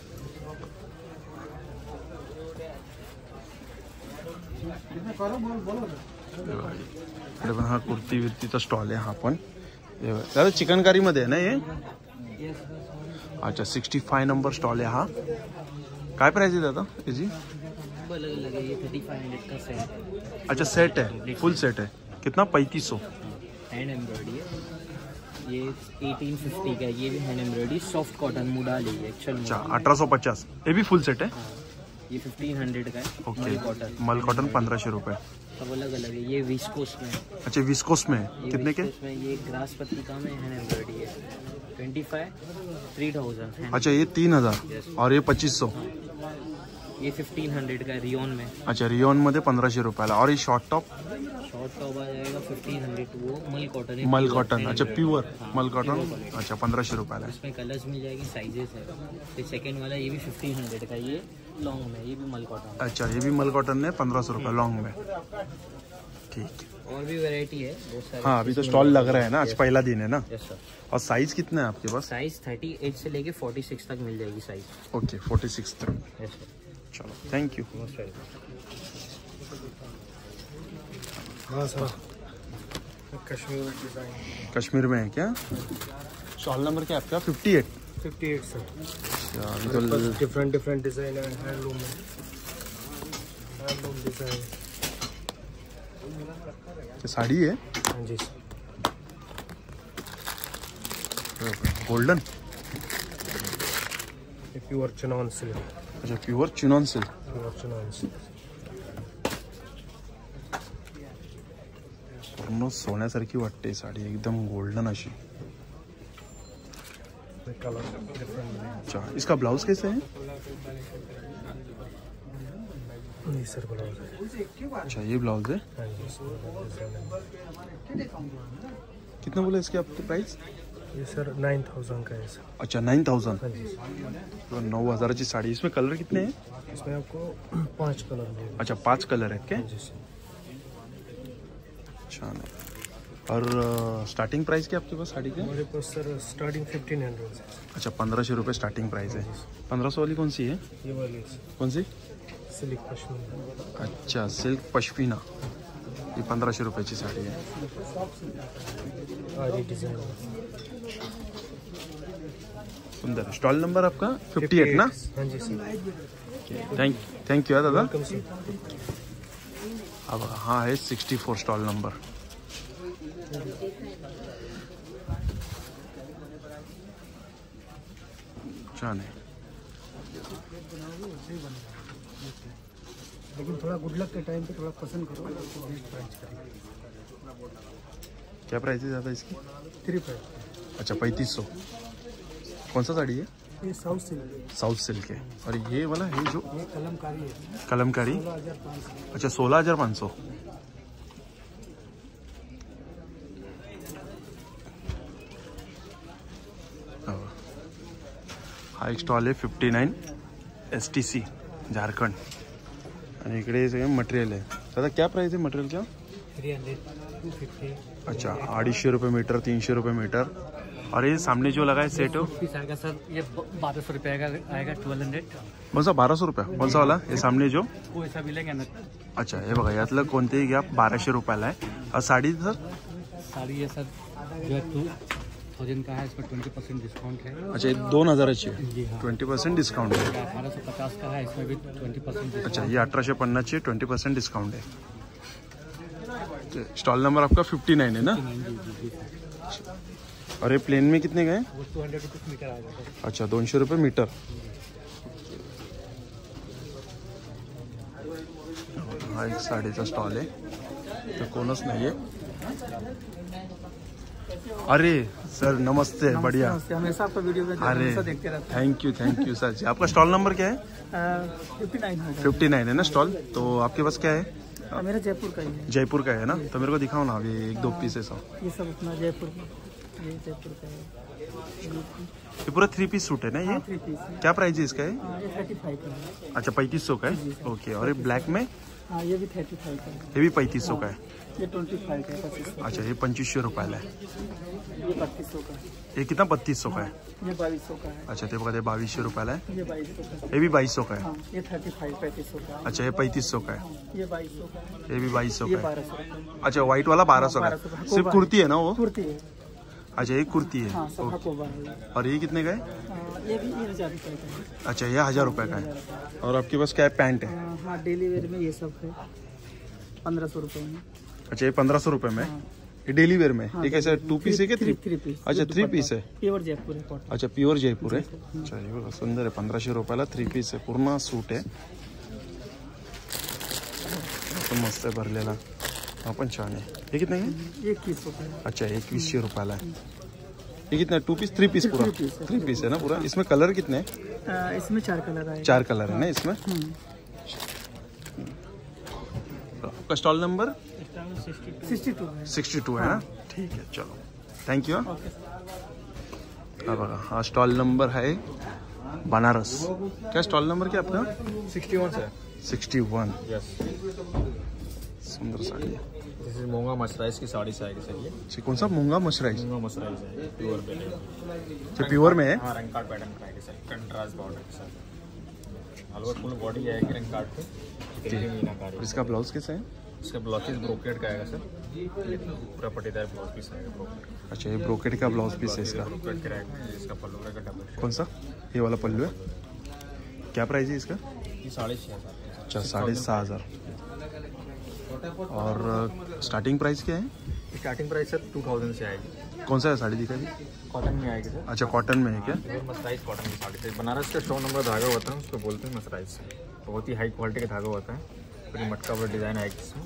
इकडे पण हा कुर्ती विर्तीचा स्टॉल आहे हा पण. दादा चिकनकारीमध्ये आहे ना हे? अच्छा, सिक्स्टी फाय नंबर स्टॉल आहे हा. काय प्राइस आहे दादा याची? अलग अलग है, ये थर्टी फाइव हंड्रेड का सेट. अच्छा, सेट है, फुल सेट है. कितना? पैंतीस सौ. हैंड एम्ब्रॉयडरी है ये. एटीन फिफ्टी का है. ये भी हैंड एम्ब्रॉयडरी सॉफ्ट कॉटन मुडाली है. अच्छा, अठारह सौ पचास. ये भी फुल सेट है. ये फिफ्टीन हंड्रेड का है. ओके, मल कॉटन पंद्रह रुपये. सब अलग अलग है. ये विस्कोस में है. अच्छा, विस्कोस में ये कितने के? विस्कोस में ये ग्रास पत्रिका में हैंड एम्ब्रॉयडरी है. Twenty five three thousand. अच्छा, ये तीन हजार और ये पच्चीस सौ. ये फिफ्टीन हंड्रेड का है रियोन में. अच्छा, रियोन मध्ये पंधराशे रुपयाला. और ये शॉर्ट टॉप? शॉर्ट टॉप आ जाएगा फिफ्टीन हंड्रेड. वो मल कॉटन है. मल कॉटन. अच्छा, प्योर मल कॉटन. अच्छा, पंद्रह रुपयाला है. इसमें कलर्स मिल जाएगी, साइजेस है. ये सेकंड वाला ये भी फिफ्टीन हंड्रेड का. ये लॉन्ग में, ये भी मल कॉटन. अच्छा, ये भी मल कॉटन ने पंद्रह सौ रुपये लॉन्ग में. ठीक. और भी वैरायटी है बहुत सारी. हाँ, अभी तो स्टॉल लग रहा है ना, आज पहला दिन है ना. Yes sir. और साइज कितना है आपके पास? साइज थर्टी एट से लेके फोर्टी सिक्स तक मिल जाएगी साइज. ओके, फोर्टी सिक्स तक. Yes sir. चलो, थैंक यू. Most welcome. हाँ सर, कश्मीर डिज़ाइन. कश्मीर में है क्या? स्टॉल नंबर क्या है आपका? Fifty eight. Fifty eight sir. अभी तो डिफरेंट डिफरेंट डिज़ाइन है. हैंडलूम है, हैंडलूम डिज़ाइन. साड़ी है. हाँ जी सर. गोल्डन. ये प्योर चिनॉन सिल्क. अच्छा, pure chinon silk. Pure chinon silk. पूर्ण सोन्यासारखी वाटते साडी, एकदम गोल्डन अशी. Colour different. अच्छा, इसका ब्लाउज कैसे है? नहीं सर, ब्लाउज है. अच्छा, ये ब्लाउज है. हाँ जी सर. कितना बोले इसके आपके प्राइस? ये सर नाइन थाउजेंड का है सर. अच्छा, नाइन थाउजेंड. हाँ जी सर. नौ हजाराची साडी. इसमें कलर कितने हैं? इसमें आपको पांच कलर मिलेंगे. अच्छा, पांच कलर है क्या? हाँ जी सर. अच्छा. और स्टार्टिंग प्राइस क्या आपके पास साड़ी के? हमारे पास सर स्टार्टिंग फिफ्टीन हंड्रेड से. अच्छा, पंद्रह सौ रुपये स्टार्टिंग प्राइस है. पंद्रह सौ वाली कौन सी है? ये वाली सर कौन सी? सिल्क पश्मीना. अच्छा, सिल्क पश्मीना. ये पंद्रह सौ रुपये की साड़ी है. आरी डिज़ाइन. सुंदर. स्टॉल नंबर आपका फिफ्टी एट ना? हाँ जी सर. थैंक थैंक यू दादा. Welcome sir. अब हाँ है सिक्स्टी फोर स्टॉल नंबर. छान आहे. लेकिन थोड़ा गुड लक के टाइम पे थोड़ा पसंद करो, बेस्ट प्राइस करेंगे. क्या प्राइस है ज़्यादा इसकी? Three price. अच्छा, पैंतीस सौ. कौन सा साड़ी है? ये साउथ सिल्क. साउथ सिल्क है. और ये वाला है जो ये कलमकारी है. कलमकारी. सोलह हजार पाँच सौ. अच्छा, सोलह हजार पाँच सौ. हा एक स्टॉल आहे fifty nine S T C Jharkhand. आणि इकडे सगळे मटेरियल आहे. दादा क्या प्राइस आहे मटेरियलचा? Three hundred two fifty. अच्छा, अडीचशे रुपये मीटर, तीनशे रुपये मीटर. और ये सामने जो लगा है सेट हो पीस आएगा सर, ये बारह सौ रुपये का आएगा. Twelve hundred. कौन सा? बारह सौ रुपये. कौन सा वाला? ये सामने जो. कोई सा भी लेंगे ना. अच्छा, हे बघा, यातलं कोणतेही घ्या, बाराशे रुपयाला आहे. और साड़ी सर? साड़ी ये सर जो है टू थाउजेंड का है, इसमें ट्वेंटी परसेंट डिस्काउंट है. अच्छा, ये दोन हजाराची आहे. जी हाँ. ट्वेंटी पर्सेंट डिस्काउंट आहे. अठारह सौ पचास का है, इसमें भी ट्वेंटी परसेंट. अच्छा, ये अठारहशे पन्नासची ट्वेंटी पर्सेंट डिस्काउंट आहे. स्टॉल नंबर आपका फिफ्टी नाइन है ना? और ये प्लेन में कितने का है? वो टू हंड्रेड रुपीज़ मीटर आएगा सर. अच्छा, दोनशे रुपये मीटर. हा एक साडीचा स्टॉल आहे. तर कोणच नाही आहे. अरे सर नमस्ते, बढ़िया। हमेशा आपका वीडियो में अरे हमेशा देखते रहते thank you thank you sir जी। आपका स्टॉल नंबर क्या है? हैं। फिफ्टी नाइन है फिफ्टी नाइन है ना स्टॉल। तो आपके पास क्या है? मेरा जयपुर का ही है। जयपुर का है ना, तो मेरे को दिखाओ ना अभी एक दो पीसेस हो। ये सब अपना जयपुर का, ये जयपुर का है। ये पूरा थ्री पीस सूट है ना ये? थ्री पीस है। क्या प्राइस है इसका? है हाँ, ये थर्टी फाइव का है। अच्छा पैंतीस सौ का है। ओके, और ये ब्लैक में? हाँ, ये भी थर्टी फाइव का है। ये भी पैंतीस सौ का है। ये ट्वेंटी फाइव का है, पच्चीस सौ। अच्छा, ये पंचवीसशे रुपयाला आहे। ये बत्तीस सौ का है। ये कितना बत्तीस सौ का है? ये बाईस सौ का है। अच्छा, ते बघा ते बावीसशे रुपयाला आहे। ये बाईस सौ का है। ये भी बाईस सौ का है। हाँ, ये थर्टी फाइव पैंतीस सौ का है। अच्छा, ये पैंतीस सौ का है। ये बाईस सौ का है। ये भी बाईस सौ ये का है। बारह सौ का है। अच्छा, व्हाइट वाला बारह सौ का बारह सौ का है। है। सिर्फ कोबा कुर्ती है ना वो? कुर्ती है। अच्छा, ये कुर्ती है। हाँ, सबका ओके। कोबा है। और ये कितने का है? हाँ, ये भी ये हजार रुपये का है। अच्छा, ये हजार रुपये का है। और आपके पास क्या है? पैंट है। हाँ, हाँ, डेली वेयर में ये सब है पंद्रह सौ रुपये में। अच्छा, ये पंद्रह सौ रुपये में। ये डेली वेयर में? ये कैसे टू पीस है क्या थ्री? Three piece. अच्छा, थ्री पीस है। प्योर जयपुर है कॉटन। अच्छा, प्युअर जयपूर आहे। अच्छा, हे बघा सुंदर आहे। पंधराशे रुपयाला थ्री पीस आहे, पूर्ण सूट आहे। तो मस्त आहे भरलेला, हा पण छान आहे। हे कितने आहे? ये इक्कीस सौ का है। अच्छा, एकवीसशे रुपयाला आहे। ये कितना है? टू पीस थ्री पीस पूरा? थ्री पीस है। थ्री पीस है ना पूरा। इसमें कलर कितने हैं? आ, इसमें चार कलर आए। चार कलर है ना इसमें। आपका स्टॉल नंबर सिक्सटी टू है। सिक्सटी टू है ना? ठीक है, चलो थैंक यू। हा बघा, हा स्टॉल नंबर है बनारस। क्या स्टॉल नंबर क्या आपका? Sixty one sir. Sixty one. Yes, सुंदर साड़ी है। दिस इज मूंगा मसराइज की साड़ी से आएगी सर। ये ये कौन सा मूंगा मशराइज? मूंगा मसराइज है, प्योर पे। जो प्योर में है? हाँ, रंग कार्ड पैटर्न का आएगी सर, कंट्रास्ट बॉर्डर के साथ। हलवा फुल बॉडी आएगी रंग कार्ड पे। मीनाकारी। और इसका ब्लाउज कैसा है? इसका ब्लाउज पीस ब्रोकेट का आएगा सर। पूरा पट्टीदार ब्लाउज पीस आएगा ब्रोकेट। अच्छा, ये ब्रोकेट का ब्लाउज पीस है इसका। ब्रोकेट का आएगा। इसका पल्लू का डबल। कौन सा? ये वाला पल्लू है। क्या प्राइस है इसका? ये साढ़े छः हज़ार। अच्छा, साढ़े सहा हजार। और स्टार्टिंग प्राइस क्या है? Starting price sir two thousand से आएगी। कौन सा है साड़ी दिखाई? कॉटन में आएगी सर। अच्छा, कॉटन में है क्या? प्योर मसराइज कॉटन की साड़ी से। बनारस का सौ नंबर धागा होता है, उसको बोलते हैं मसराइज से। बहुत ही हाई क्वालिटी का धागा होता है। पूरी मटका पर डिज़ाइन आएगी इसमें।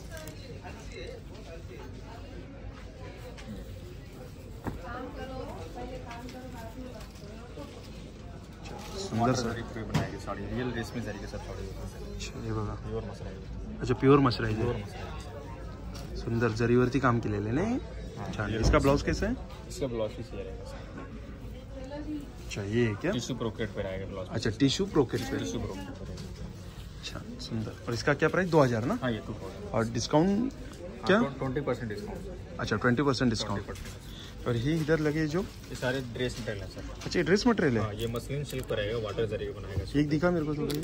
सुंदर सा। पूरी बनाएगी साड़ी, रियल रेशमी जरी के साथ साड़ी होती है। अच्छा, हे बघा। Pure mercerised. अच्छा, प्युअर मशराईज प्योर आहे। मसराइज। सुंदर जरीवरती काम केलेलं आहे ना? छान। इसका ब्लाउज कैसा है? इसका ब्लाउज पीस ये रहेगा सर। अच्छा, ये है क्या? टिश्यू ब्रोकेट पे आएगा ब्लाउज। अच्छा, टिश्यू ब्रोकेट पे। टिश्यू ब्रोकेट पे रहेगा। अच्छा, सुंदर। और इसका क्या प्राइस? दो हजार ना? हाँ, ये टू थाउजेंड। और डिस्काउंट क्या? Twenty percent discount. अच्छा, ट्वेंटी परसेंट डिस्काउंट। और ये इधर लगे जो? ये सारे ड्रेस मटेरियल है सर। अच्छा, ये ड्रेस मटेरियल हाँ, है। ये मसलिन सिल्क पर रहेगा, वाटर जरी का बनाएगा। एक दिखा मेरे को थोड़ा।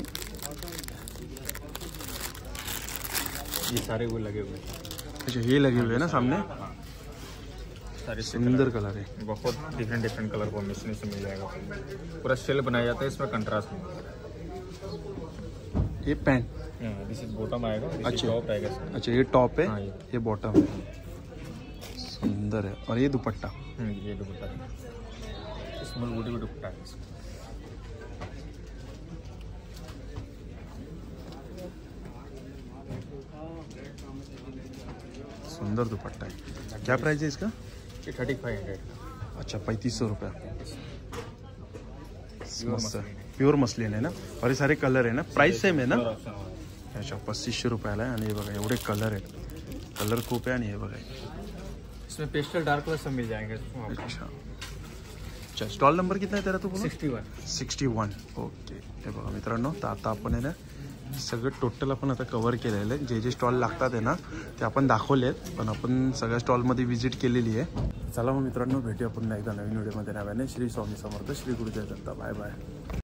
ये सारे वो लगे हुए हैं। अच्छा, ये लगे हुए हैं ना सामने? हाँ, सारे सुंदर कलर है। बहुत डिफरेंट डिफरेंट कलर कॉम्बिनेशन से मिल जाएगा। पूरा शेल बनाया जाता है इसमें, कंट्रास्ट में। ये पैंट? दिस इज बॉटम आएगा। दिस इज अच्छा। टॉप रहेगा इसमें। अच्छा, ये टॉप है। हाँ, ये। ये बॉटम है। सुंदर है। और ये दुपट्टा? हम्म, ये दुपट्टा है। स्मॉल बूटी भी दुपट्टा है इसमें। सुंदर दुपट्टा है। क्या प्राइस है इसका? ये थर्टी फाइव हंड्रेड। अच्छा, पैंतीस सौ रुपया। प्योर मसलिन है। प्युअर मसलिन है ना? और ये सारे कलर है ना? प्राइस सेम है ना? कलर ऑप्शन है। अच्छा, पस्तीसशे रुपयाला आहे। आणि हे बघा एवढे कलर आहेत। कलर खूप आहे। आणि हे बघा इसमें पेस्टल डार्क कलर सब मिल जाएंगे। अच्छा अच्छा, स्टॉल नंबर कितना आहे तेरा तू? Sixty one. Sixty one. Okay, हे बघा मित्रांनो, तर आता आपण आहे ना सगळं टोटल आपण आता कव्हर केलेलं आहे। जे जे स्टॉल लागतात आहे ना ते आपण दाखवले आहेत, पण आपण सगळ्या स्टॉलमध्ये व्हिजिट केलेली आहे। चला मग मित्रांनो, भेटूया पुन्हा एकदा नवीन व्हिडिओमध्ये. नव्याने श्री स्वामी समर्थ, श्री गुरुजय दत्ता। Bye bye.